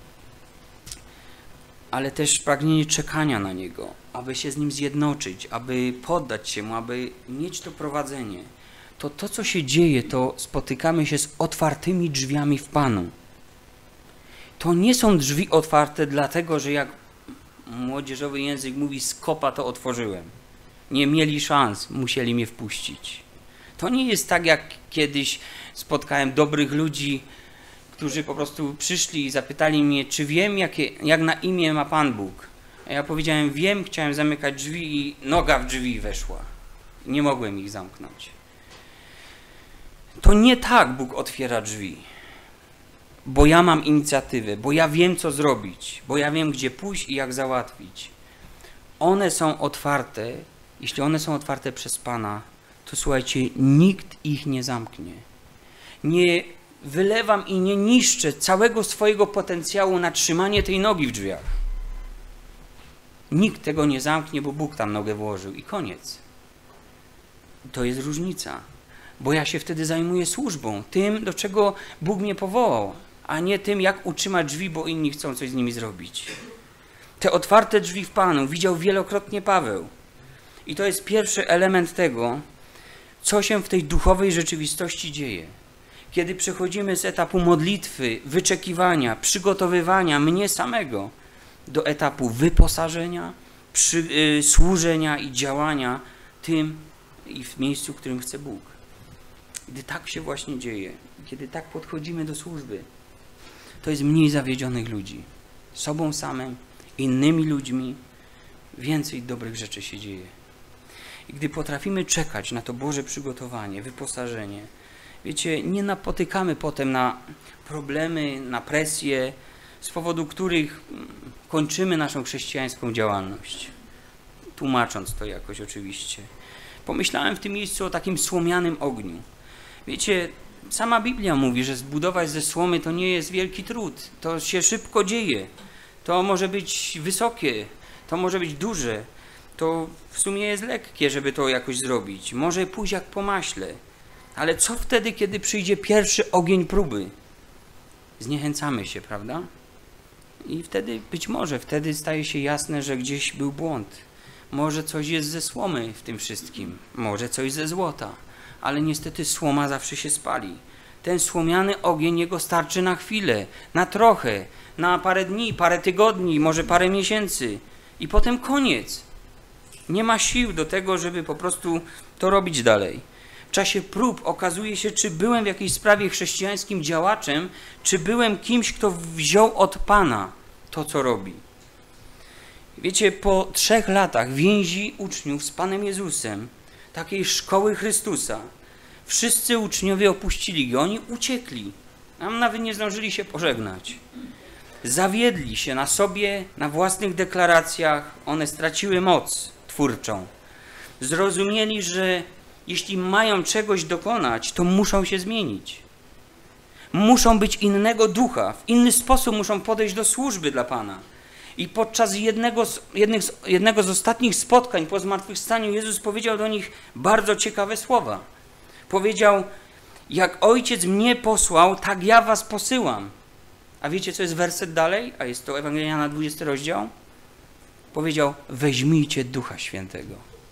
ale też pragnienie czekania na Niego, aby się z Nim zjednoczyć, aby poddać się Mu, aby mieć to prowadzenie, to to, co się dzieje, to spotykamy się z otwartymi drzwiami w Panu. To nie są drzwi otwarte dlatego, że jak młodzieżowy język mówi, z kopa to otworzyłem. Nie mieli szans, musieli mnie wpuścić. To nie jest tak, jak kiedyś spotkałem dobrych ludzi, którzy po prostu przyszli i zapytali mnie, czy wiem, jakie, jak na imię ma Pan Bóg. A ja powiedziałem, wiem, chciałem zamykać drzwi i noga w drzwi weszła. Nie mogłem ich zamknąć. To nie tak Bóg otwiera drzwi. Bo ja mam inicjatywę, bo ja wiem, co zrobić, bo ja wiem, gdzie pójść i jak załatwić. One są otwarte, jeśli one są otwarte przez Pana, to słuchajcie, nikt ich nie zamknie. Nie wylewam i nie niszczę całego swojego potencjału na trzymanie tej nogi w drzwiach. Nikt tego nie zamknie, bo Bóg tam nogę włożył i koniec. To jest różnica, bo ja się wtedy zajmuję służbą, tym, do czego Bóg mnie powołał, a nie tym, jak utrzymać drzwi, bo inni chcą coś z nimi zrobić. Te otwarte drzwi w Panu widział wielokrotnie Paweł. I to jest pierwszy element tego, co się w tej duchowej rzeczywistości dzieje. Kiedy przechodzimy z etapu modlitwy, wyczekiwania, przygotowywania mnie samego do etapu wyposażenia, przy, yy, służenia i działania tym i w miejscu, w którym chce Bóg. Gdy tak się właśnie dzieje, kiedy tak podchodzimy do służby, to jest mniej zawiedzionych ludzi. Sobą samym, innymi ludźmi, więcej dobrych rzeczy się dzieje. I gdy potrafimy czekać na to Boże przygotowanie, wyposażenie, wiecie, nie napotykamy potem na problemy, na presje, z powodu których kończymy naszą chrześcijańską działalność. Tłumacząc to jakoś oczywiście. Pomyślałem w tym miejscu o takim słomianym ogniu. Wiecie, sama Biblia mówi, że zbudować ze słomy to nie jest wielki trud. To się szybko dzieje. To może być wysokie, to może być duże. To w sumie jest lekkie, żeby to jakoś zrobić. Może pójść jak po maśle. Ale co wtedy, kiedy przyjdzie pierwszy ogień próby? Zniechęcamy się, prawda? I wtedy, być może, wtedy staje się jasne, że gdzieś był błąd. Może coś jest ze słomy w tym wszystkim. Może coś ze złota. Ale niestety słoma zawsze się spali. Ten słomiany ogień jego starczy na chwilę, na trochę, na parę dni, parę tygodni, może parę miesięcy. I potem koniec. Nie ma sił do tego, żeby po prostu to robić dalej. W czasie prób okazuje się, czy byłem w jakiejś sprawie chrześcijańskim działaczem, czy byłem kimś, kto wziął od Pana to, co robi. Wiecie, po trzech latach więzi uczniów z Panem Jezusem, takiej szkoły Chrystusa, wszyscy uczniowie opuścili go, oni uciekli. Nam nawet nie zdążyli się pożegnać. Zawiedli się na sobie, na własnych deklaracjach, one straciły moc twórczą. Zrozumieli, że jeśli mają czegoś dokonać, to muszą się zmienić. Muszą być innego ducha, w inny sposób muszą podejść do służby dla Pana. I podczas jednego z, jednych z, jednego z ostatnich spotkań po zmartwychwstaniu Jezus powiedział do nich bardzo ciekawe słowa. Powiedział, jak Ojciec mnie posłał, tak ja was posyłam. A wiecie, co jest werset dalej? A jest to Ewangelia Jana, dwudziesty rozdział. Powiedział, weźmijcie Ducha Świętego.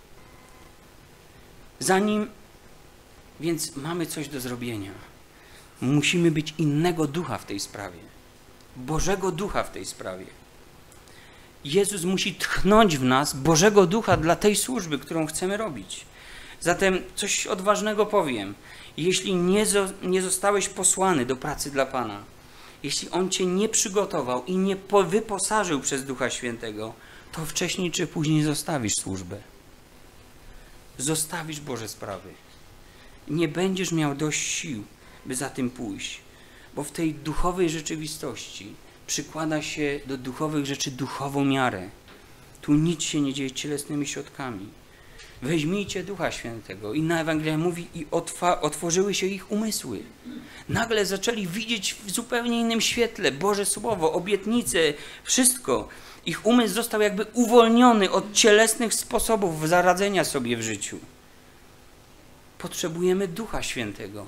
Zanim, więc mamy coś do zrobienia. Musimy być innego ducha w tej sprawie. Bożego Ducha w tej sprawie. Jezus musi tchnąć w nas Bożego Ducha dla tej służby, którą chcemy robić. Zatem coś odważnego powiem. Jeśli nie, zo, nie zostałeś posłany do pracy dla Pana, jeśli On cię nie przygotował i nie wyposażył przez Ducha Świętego, to wcześniej czy później zostawisz służbę. Zostawisz Boże sprawy. Nie będziesz miał dość sił, by za tym pójść, bo w tej duchowej rzeczywistości przykłada się do duchowych rzeczy duchową miarę. Tu nic się nie dzieje cielesnymi środkami. Weźmijcie Ducha Świętego. Inna Ewangelia mówi, i otwa, otworzyły się ich umysły. Nagle zaczęli widzieć w zupełnie innym świetle Boże Słowo, obietnice, wszystko. Ich umysł został jakby uwolniony od cielesnych sposobów zaradzenia sobie w życiu. Potrzebujemy Ducha Świętego.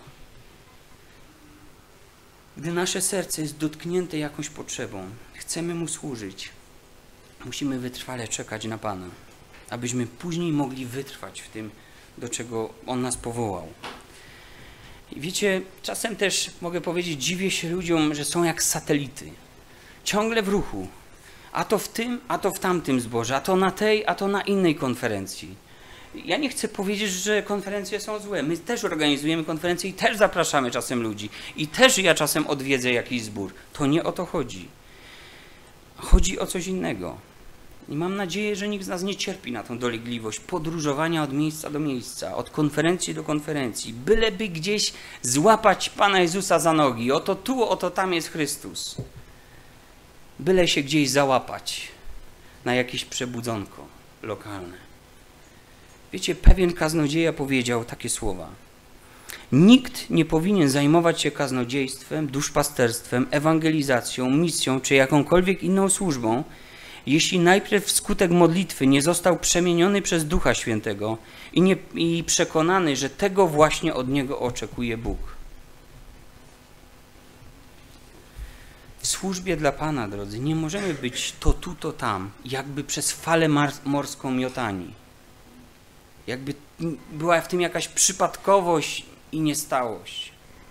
Gdy nasze serce jest dotknięte jakąś potrzebą, chcemy Mu służyć, musimy wytrwale czekać na Pana, abyśmy później mogli wytrwać w tym, do czego On nas powołał. I wiecie, czasem też mogę powiedzieć, dziwię się ludziom, że są jak satelity. Ciągle w ruchu. A to w tym, a to w tamtym zborze, a to na tej, a to na innej konferencji. Ja nie chcę powiedzieć, że konferencje są złe. My też organizujemy konferencje i też zapraszamy czasem ludzi. I też ja czasem odwiedzę jakiś zbór. To nie o to chodzi. Chodzi o coś innego. I mam nadzieję, że nikt z nas nie cierpi na tą dolegliwość podróżowania od miejsca do miejsca, od konferencji do konferencji, byleby gdzieś złapać Pana Jezusa za nogi. Oto tu, oto tam jest Chrystus. Byle się gdzieś załapać na jakieś przebudzonko lokalne. Wiecie, pewien kaznodzieja powiedział takie słowa. Nikt nie powinien zajmować się kaznodziejstwem, duszpasterstwem, ewangelizacją, misją czy jakąkolwiek inną służbą, jeśli najpierw wskutek modlitwy nie został przemieniony przez Ducha Świętego i, nie, i przekonany, że tego właśnie od Niego oczekuje Bóg. W służbie dla Pana, drodzy, nie możemy być to tu, to tam, jakby przez falę morską miotani. Jakby była w tym jakaś przypadkowość i niestałość.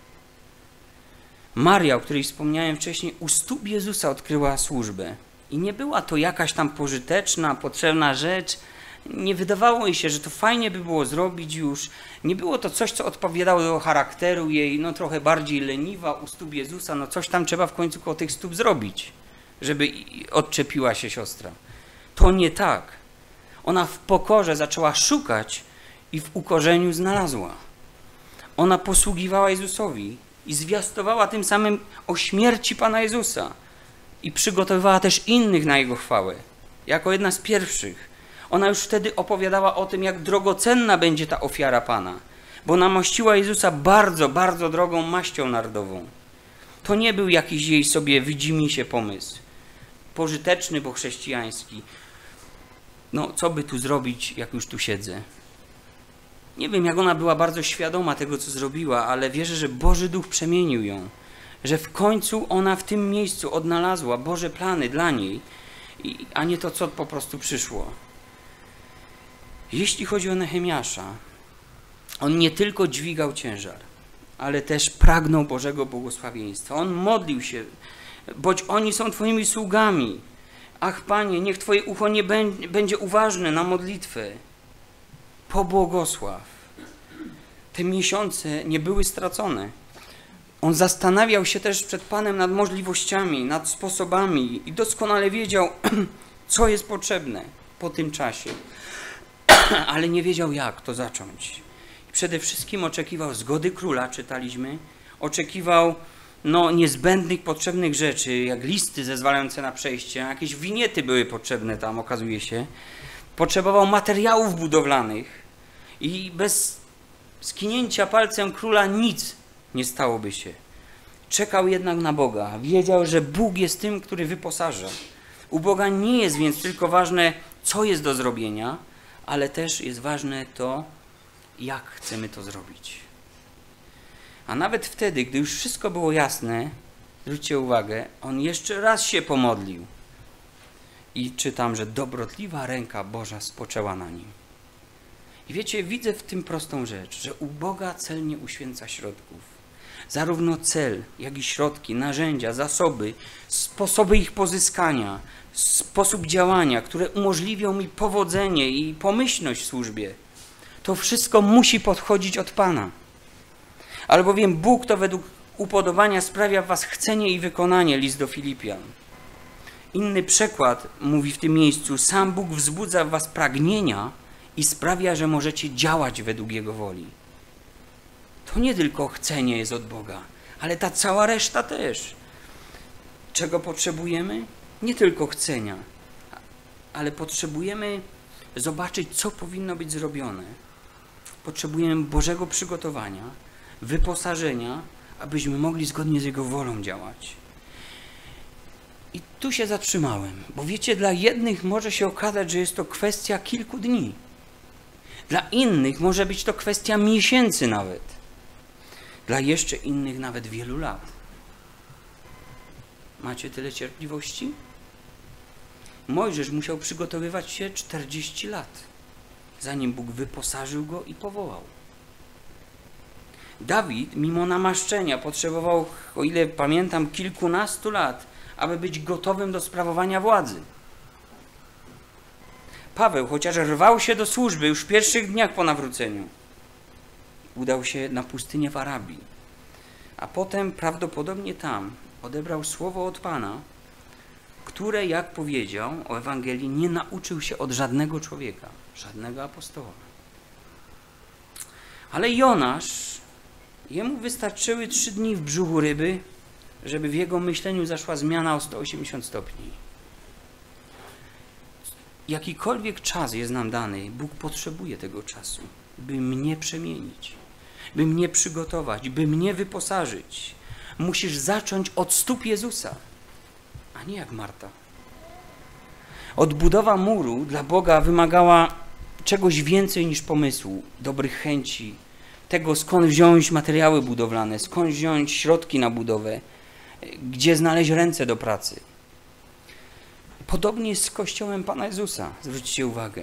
Maria, o której wspomniałem wcześniej, u stóp Jezusa odkryła służbę. I nie była to jakaś tam pożyteczna, potrzebna rzecz. Nie wydawało jej się, że to fajnie by było zrobić już. Nie było to coś, co odpowiadało do charakteru jej, no trochę bardziej leniwa u stóp Jezusa. No coś tam trzeba w końcu koło tych stóp zrobić, żeby odczepiła się siostra. To nie tak. Ona w pokorze zaczęła szukać i w ukorzeniu znalazła. Ona posługiwała Jezusowi i zwiastowała tym samym o śmierci Pana Jezusa. I przygotowywała też innych na Jego chwałę. Jako jedna z pierwszych. Ona już wtedy opowiadała o tym, jak drogocenna będzie ta ofiara Pana. Bo namaściła Jezusa bardzo, bardzo drogą maścią nardową. To nie był jakiś jej sobie widzimisię pomysł. Pożyteczny, bo chrześcijański. No, co by tu zrobić, jak już tu siedzę? Nie wiem, jak ona była bardzo świadoma tego, co zrobiła, ale wierzę, że Boży Duch przemienił ją. Że w końcu ona w tym miejscu odnalazła Boże plany dla niej, a nie to, co po prostu przyszło. Jeśli chodzi o Nehemiasza, on nie tylko dźwigał ciężar, ale też pragnął Bożego błogosławieństwa. On modlił się, boć oni są Twoimi sługami. Ach, Panie, niech Twoje ucho nie będzie uważne na modlitwę. Pobłogosław. Te miesiące nie były stracone. On zastanawiał się też przed Panem nad możliwościami, nad sposobami i doskonale wiedział, co jest potrzebne po tym czasie. Ale nie wiedział, jak to zacząć. Przede wszystkim oczekiwał zgody króla, czytaliśmy. Oczekiwał no, niezbędnych, potrzebnych rzeczy, jak listy zezwalające na przejście. Jakieś winiety były potrzebne tam, okazuje się. Potrzebował materiałów budowlanych i bez skinięcia palcem króla nic nie stałoby się. Czekał jednak na Boga. Wiedział, że Bóg jest tym, który wyposaża. U Boga nie jest więc tylko ważne, co jest do zrobienia, ale też jest ważne to, jak chcemy to zrobić. A nawet wtedy, gdy już wszystko było jasne, zwróćcie uwagę, on jeszcze raz się pomodlił. I czytam, że dobrotliwa ręka Boża spoczęła na nim. I wiecie, widzę w tym prostą rzecz, że u Boga cel nie uświęca środków. Zarówno cel, jak i środki, narzędzia, zasoby, sposoby ich pozyskania, sposób działania, które umożliwią mi powodzenie i pomyślność w służbie, to wszystko musi podchodzić od Pana. Albowiem Bóg to według upodobania sprawia w was chcenie i wykonanie, list do Filipian. Inny przekład mówi w tym miejscu, sam Bóg wzbudza w was pragnienia i sprawia, że możecie działać według Jego woli. To nie tylko chcenie jest od Boga, ale ta cała reszta też. Czego potrzebujemy? Nie tylko chcenia, ale potrzebujemy zobaczyć, co powinno być zrobione. Potrzebujemy Bożego przygotowania, wyposażenia, abyśmy mogli zgodnie z Jego wolą działać. I tu się zatrzymałem, bo wiecie, dla jednych może się okazać, że jest to kwestia kilku dni. Dla innych może być to kwestia miesięcy nawet. Dla jeszcze innych nawet wielu lat. Macie tyle cierpliwości? Mojżesz musiał przygotowywać się czterdzieści lat, zanim Bóg wyposażył go i powołał. Dawid, mimo namaszczenia, potrzebował, o ile pamiętam, kilkunastu lat, aby być gotowym do sprawowania władzy. Paweł, chociaż rwał się do służby już w pierwszych dniach po nawróceniu, udał się na pustynię w Arabii, a potem prawdopodobnie tam odebrał słowo od Pana, które, jak powiedział o Ewangelii, nie nauczył się od żadnego człowieka, żadnego apostoła. Ale Jonasz, jemu wystarczyły trzy dni w brzuchu ryby, żeby w jego myśleniu zaszła zmiana o sto osiemdziesiąt stopni. Jakikolwiek czas jest nam dany, Bóg potrzebuje tego czasu, by mnie przemienić, by mnie przygotować, by mnie wyposażyć. Musisz zacząć od stóp Jezusa, a nie jak Marta. Odbudowa muru dla Boga wymagała czegoś więcej niż pomysłu, dobrych chęci, tego skąd wziąć materiały budowlane, skąd wziąć środki na budowę, gdzie znaleźć ręce do pracy. Podobnie jest z Kościołem Pana Jezusa, zwróćcie uwagę.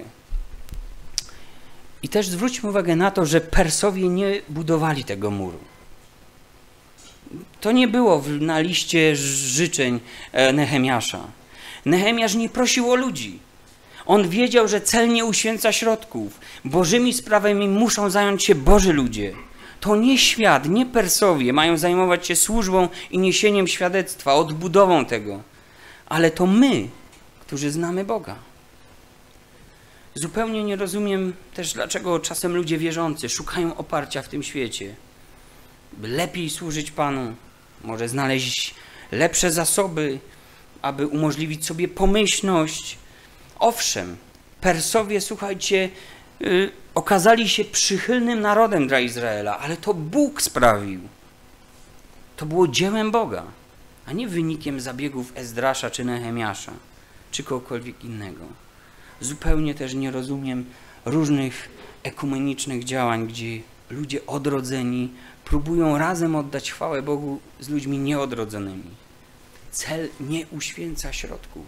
I też zwróćmy uwagę na to, że Persowie nie budowali tego muru. To nie było na liście życzeń Nehemiasza. Nehemiasz nie prosił o ludzi. On wiedział, że cel nie uświęca środków. Bożymi sprawami muszą zająć się Boży ludzie. To nie świat, nie Persowie mają zajmować się służbą i niesieniem świadectwa, odbudową tego. Ale to my, którzy znamy Boga. Zupełnie nie rozumiem też, dlaczego czasem ludzie wierzący szukają oparcia w tym świecie, by lepiej służyć Panu, może znaleźć lepsze zasoby, aby umożliwić sobie pomyślność. Owszem, Persowie, słuchajcie, yy, okazali się przychylnym narodem dla Izraela, ale to Bóg sprawił. To było dziełem Boga, a nie wynikiem zabiegów Ezdrasza czy Nehemiasza, czy kogokolwiek innego. Zupełnie też nie rozumiem różnych ekumenicznych działań, gdzie ludzie odrodzeni próbują razem oddać chwałę Bogu z ludźmi nieodrodzonymi. Cel nie uświęca środków.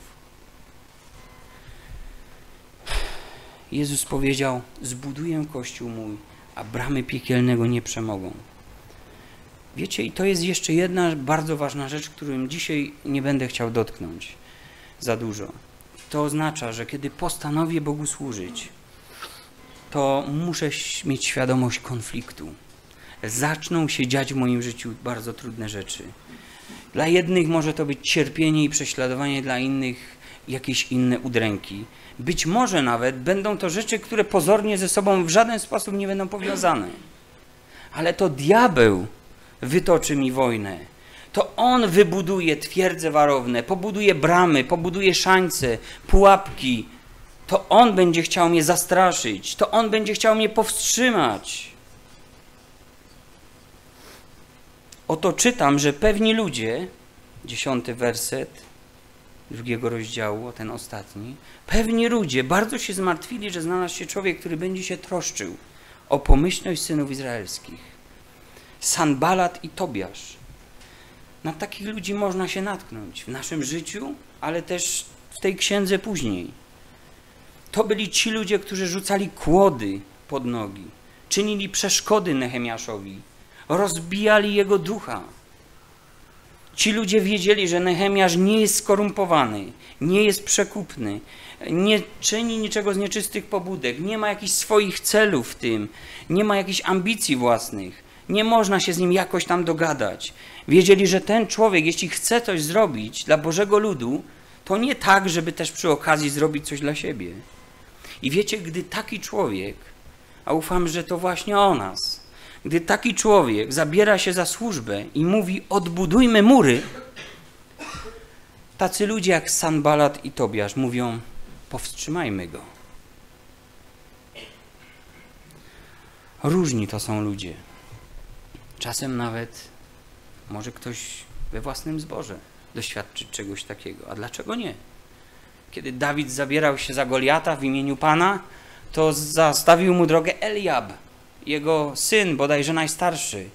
Jezus powiedział, zbuduję Kościół mój, a bramy piekielnego nie przemogą. Wiecie, i to jest jeszcze jedna bardzo ważna rzecz, którą dzisiaj nie będę chciał dotknąć za dużo. To oznacza, że kiedy postanowię Bogu służyć, to muszę mieć świadomość konfliktu. Zaczną się dziać w moim życiu bardzo trudne rzeczy. Dla jednych może to być cierpienie i prześladowanie, dla innych jakieś inne udręki. Być może nawet będą to rzeczy, które pozornie ze sobą w żaden sposób nie będą powiązane. Ale to diabeł wytoczy mi wojnę. To on wybuduje twierdze warowne, pobuduje bramy, pobuduje szańce, pułapki. To on będzie chciał mnie zastraszyć. To on będzie chciał mnie powstrzymać. Oto czytam, że pewni ludzie, dziesiąty werset drugiego rozdziału, ten ostatni, pewni ludzie bardzo się zmartwili, że znalazł się człowiek, który będzie się troszczył o pomyślność synów izraelskich. Sanbalat i Tobiasz. Na takich ludzi można się natknąć w naszym życiu, ale też w tej księdze później. To byli ci ludzie, którzy rzucali kłody pod nogi, czynili przeszkody Nehemiaszowi, rozbijali jego ducha. Ci ludzie wiedzieli, że Nehemiasz nie jest skorumpowany, nie jest przekupny, nie czyni niczego z nieczystych pobudek, nie ma jakichś swoich celów w tym, nie ma jakichś ambicji własnych, nie można się z nim jakoś tam dogadać. Wiedzieli, że ten człowiek, jeśli chce coś zrobić dla Bożego ludu, to nie tak, żeby też przy okazji zrobić coś dla siebie. I wiecie, gdy taki człowiek, a ufam, że to właśnie o nas, gdy taki człowiek zabiera się za służbę i mówi: odbudujmy mury, tacy ludzie jak Sanbalat i Tobiasz mówią: powstrzymajmy go. Różni to są ludzie. Czasem nawet może ktoś we własnym zborze doświadczyć czegoś takiego. A dlaczego nie? Kiedy Dawid zabierał się za Goliata w imieniu Pana, to zastawił mu drogę Eliab, jego syn, bodajże najstarszy.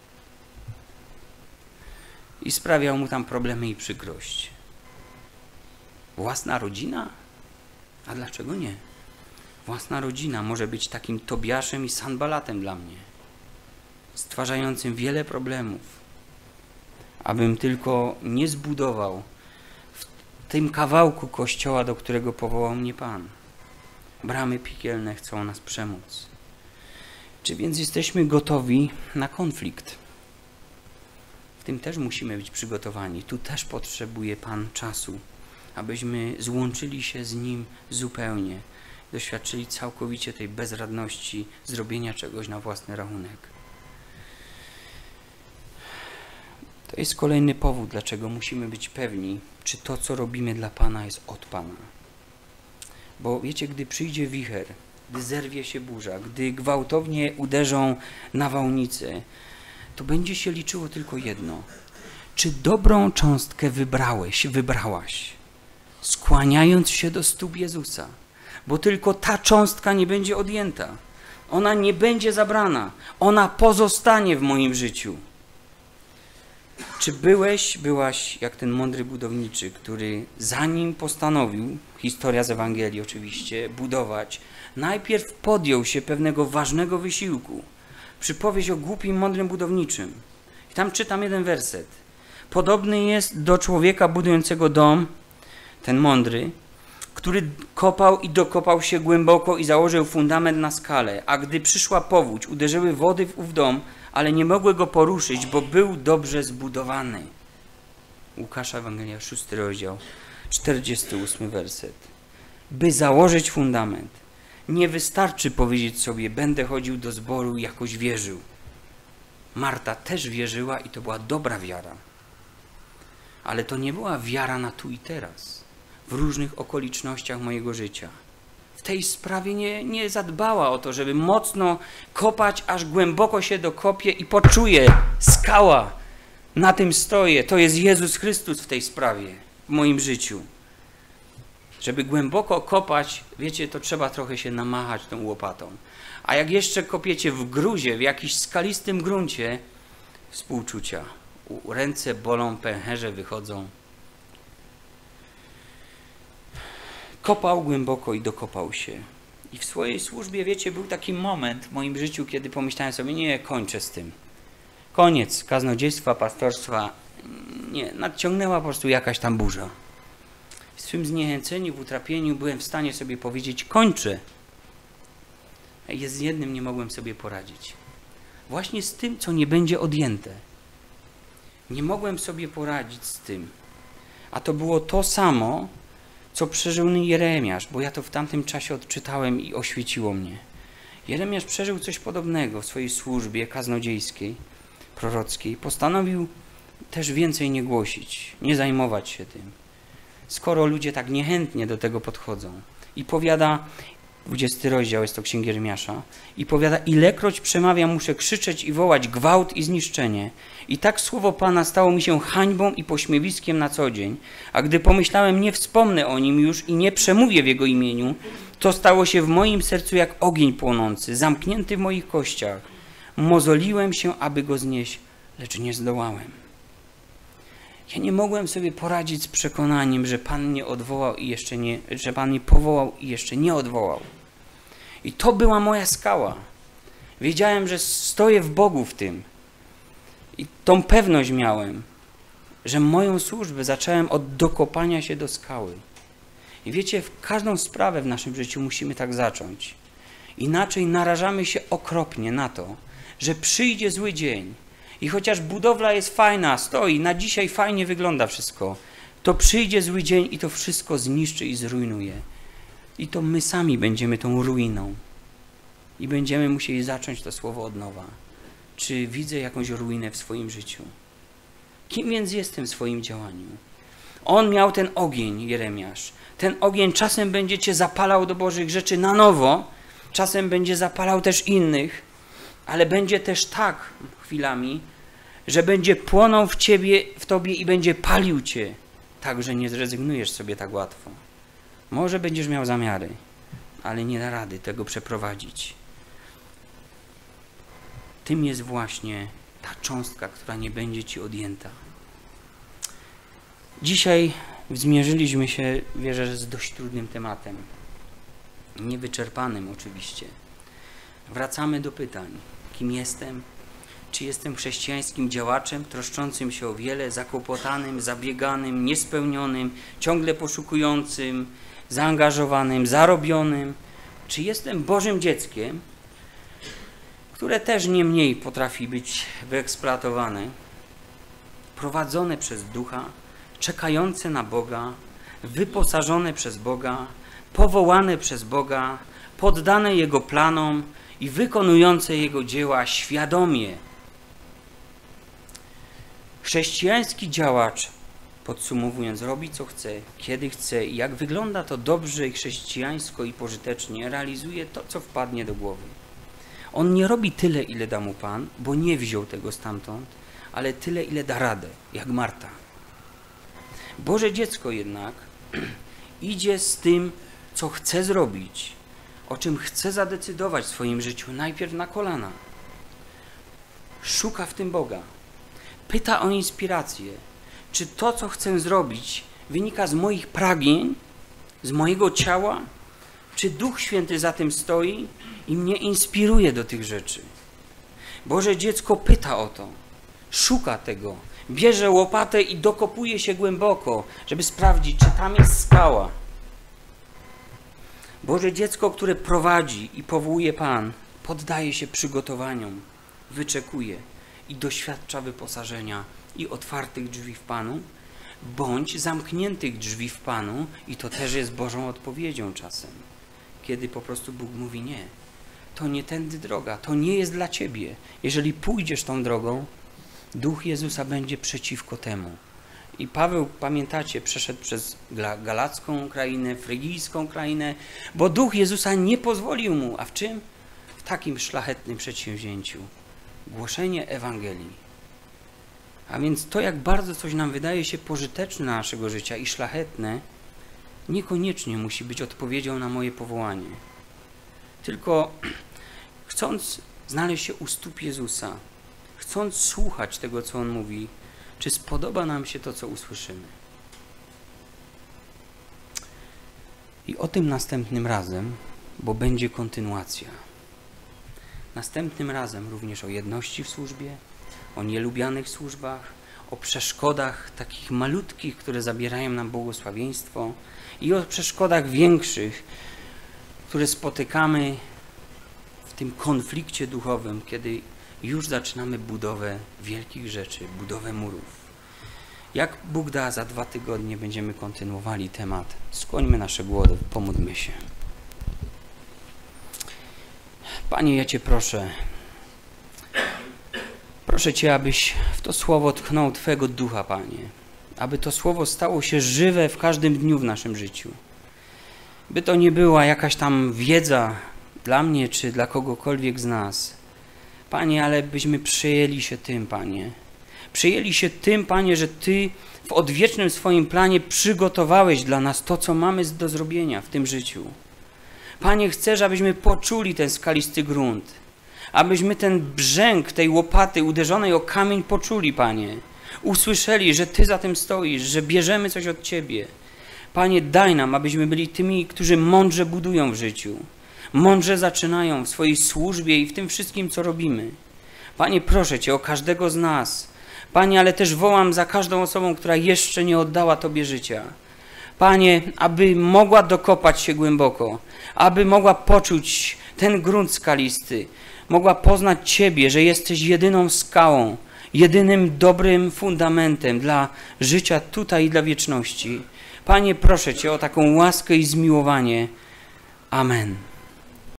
I sprawiał mu tam problemy i przykrość. Własna rodzina? A dlaczego nie? Własna rodzina może być takim Tobiaszem i Sanbalatem dla mnie, stwarzającym wiele problemów, abym tylko nie zbudował w tym kawałku kościoła, do którego powołał mnie Pan. Bramy piekielne chcą nas przemóc. Czy więc jesteśmy gotowi na konflikt? W tym też musimy być przygotowani. Tu też potrzebuje Pan czasu, abyśmy złączyli się z Nim zupełnie, doświadczyli całkowicie tej bezradności zrobienia czegoś na własny rachunek. To jest kolejny powód, dlaczego musimy być pewni, czy to, co robimy dla Pana, jest od Pana. Bo wiecie, gdy przyjdzie wicher, gdy zerwie się burza, gdy gwałtownie uderzą nawałnice, to będzie się liczyło tylko jedno. Czy dobrą cząstkę wybrałeś, wybrałaś, skłaniając się do stóp Jezusa? Bo tylko ta cząstka nie będzie odjęta. Ona nie będzie zabrana. Ona pozostanie w moim życiu. Czy byłeś, byłaś jak ten mądry budowniczy, który zanim postanowił, historia z Ewangelii oczywiście, budować, najpierw podjął się pewnego ważnego wysiłku. Przypowieść o głupim, mądrym budowniczym. I tam czytam jeden werset. Podobny jest do człowieka budującego dom, ten mądry, który kopał i dokopał się głęboko i założył fundament na skale, a gdy przyszła powódź, uderzyły wody w ów dom, ale nie mogły go poruszyć, bo był dobrze zbudowany. Łukasza Ewangelia, szósty rozdział, czterdziesty ósmy werset. By założyć fundament, nie wystarczy powiedzieć sobie: będę chodził do zboru i jakoś wierzył. Marta też wierzyła i to była dobra wiara. Ale to nie była wiara na tu i teraz, w różnych okolicznościach mojego życia. W tej sprawie nie, nie zadbała o to, żeby mocno kopać, aż głęboko się dokopie i poczuje: skała, na tym stoję, to jest Jezus Chrystus w tej sprawie, w moim życiu. Żeby głęboko kopać, wiecie, to trzeba trochę się namachać tą łopatą. A jak jeszcze kopiecie w gruzie, w jakimś skalistym gruncie, współczucia. Ręce bolą, pęcherze wychodzą. Kopał głęboko i dokopał się. I w swojej służbie, wiecie, był taki moment w moim życiu, kiedy pomyślałem sobie: nie, kończę z tym. Koniec kaznodziejstwa, pastorstwa. Nie, nadciągnęła po prostu jakaś tam burza. W swym zniechęceniu, w utrapieniu byłem w stanie sobie powiedzieć: kończę. I z jednym nie mogłem sobie poradzić. Właśnie z tym, co nie będzie odjęte. Nie mogłem sobie poradzić z tym. A to było to samo, co przeżył Jeremiasz, bo ja to w tamtym czasie odczytałem i oświeciło mnie. Jeremiasz przeżył coś podobnego w swojej służbie kaznodziejskiej, prorockiej. Postanowił też więcej nie głosić, nie zajmować się tym, skoro ludzie tak niechętnie do tego podchodzą. I powiada: dwudziesty rozdział jest to Księgi Jeremiasza, i powiada: ilekroć przemawiam, muszę krzyczeć i wołać gwałt i zniszczenie. I tak słowo Pana stało mi się hańbą i pośmiewiskiem na co dzień. A gdy pomyślałem, nie wspomnę o nim już i nie przemówię w jego imieniu, to stało się w moim sercu jak ogień płonący, zamknięty w moich kościach. Mozoliłem się, aby go znieść, lecz nie zdołałem. Ja nie mogłem sobie poradzić z przekonaniem, że Pan mnie odwołał i jeszcze nie, że Pan mnie powołał i jeszcze nie odwołał. I to była moja skała. Wiedziałem, że stoję w Bogu w tym. I tą pewność miałem, że moją służbę zacząłem od dokopania się do skały. I wiecie, w każdą sprawę w naszym życiu musimy tak zacząć. Inaczej narażamy się okropnie na to, że przyjdzie zły dzień. I chociaż budowla jest fajna, stoi, na dzisiaj fajnie wygląda wszystko, to przyjdzie zły dzień i to wszystko zniszczy i zrujnuje. I to my sami będziemy tą ruiną. I będziemy musieli zacząć to słowo od nowa. Czy widzę jakąś ruinę w swoim życiu? Kim więc jestem w swoim działaniu? On miał ten ogień, Jeremiasz. Ten ogień czasem będzie cię zapalał do Bożych rzeczy na nowo, czasem będzie zapalał też innych, ale będzie też tak chwilami, że będzie płonął w ciebie, w tobie i będzie palił cię, tak, że nie zrezygnujesz sobie tak łatwo. Może będziesz miał zamiary, ale nie da rady tego przeprowadzić. Tym jest właśnie ta cząstka, która nie będzie ci odjęta. Dzisiaj zmierzyliśmy się, wierzę, że z dość trudnym tematem. Niewyczerpanym oczywiście. Wracamy do pytań. Kim jestem? Czy jestem chrześcijańskim działaczem, troszczącym się o wiele, zakłopotanym, zabieganym, niespełnionym, ciągle poszukującym, zaangażowanym, zarobionym? Czy jestem Bożym dzieckiem, które też nie mniej potrafi być wyeksploatowane, prowadzone przez Ducha, czekające na Boga, wyposażone przez Boga, powołane przez Boga, poddane Jego planom i wykonujące Jego dzieła świadomie? Chrześcijański działacz, podsumowując, robi co chce, kiedy chce i jak wygląda to dobrze i chrześcijańsko i pożytecznie, realizuje to, co wpadnie do głowy. On nie robi tyle, ile da mu Pan, bo nie wziął tego stamtąd, ale tyle, ile da radę, jak Marta. Boże dziecko jednak idzie z tym, co chce zrobić, o czym chce zadecydować w swoim życiu, najpierw na kolana. Szuka w tym Boga. Pyta o inspirację. Czy to, co chcę zrobić, wynika z moich pragnień, z mojego ciała? Czy Duch Święty za tym stoi i mnie inspiruje do tych rzeczy? Boże dziecko pyta o to. Szuka tego. Bierze łopatę i dokopuje się głęboko, żeby sprawdzić, czy tam jest skała. Boże dziecko, które prowadzi i powołuje Pan, poddaje się przygotowaniom, wyczekuje i doświadcza wyposażenia i otwartych drzwi w Panu, bądź zamkniętych drzwi w Panu, i to też jest Bożą odpowiedzią czasem, kiedy po prostu Bóg mówi: nie, to nie tędy droga, to nie jest dla ciebie. Jeżeli pójdziesz tą drogą, Duch Jezusa będzie przeciwko temu. I Paweł, pamiętacie, przeszedł przez galacką krainę, frygijską krainę, bo Duch Jezusa nie pozwolił mu. A w czym? W takim szlachetnym przedsięwzięciu. Głoszenie Ewangelii. A więc to, jak bardzo coś nam wydaje się pożyteczne dla naszego życia i szlachetne, niekoniecznie musi być odpowiedzią na moje powołanie. Tylko chcąc znaleźć się u stóp Jezusa, chcąc słuchać tego, co On mówi, czy spodoba nam się to, co usłyszymy. I o tym następnym razem, bo będzie kontynuacja. Następnym razem również o jedności w służbie, o nielubianych służbach, o przeszkodach takich malutkich, które zabierają nam błogosławieństwo, i o przeszkodach większych, które spotykamy w tym konflikcie duchowym, kiedy już zaczynamy budowę wielkich rzeczy, budowę murów. Jak Bóg da, za dwa tygodnie będziemy kontynuowali temat. Skłońmy nasze głowy, pomódlmy się. Panie, ja Cię proszę, proszę Cię, abyś w to słowo tchnął Twego Ducha, Panie. Aby to słowo stało się żywe w każdym dniu w naszym życiu. by to nie była jakaś tam wiedza dla mnie czy dla kogokolwiek z nas. Panie, ale byśmy przejęli się tym, Panie. Przejęli się tym, Panie, że Ty w odwiecznym swoim planie przygotowałeś dla nas to, co mamy do zrobienia w tym życiu. Panie, chcesz, abyśmy poczuli ten skalisty grunt, abyśmy ten brzęk tej łopaty uderzonej o kamień poczuli, Panie. Usłyszeli, że Ty za tym stoisz, że bierzemy coś od Ciebie. Panie, daj nam, abyśmy byli tymi, którzy mądrze budują w życiu, mądrze zaczynają w swojej służbie i w tym wszystkim, co robimy. Panie, proszę Cię o każdego z nas. Panie, ale też wołam za każdą osobą, która jeszcze nie oddała Tobie życia. Panie, aby mogła dokopać się głęboko, aby mogła poczuć ten grunt skalisty, mogła poznać Ciebie, że jesteś jedyną skałą, jedynym dobrym fundamentem dla życia tutaj i dla wieczności. Panie, proszę Cię o taką łaskę i zmiłowanie. Amen.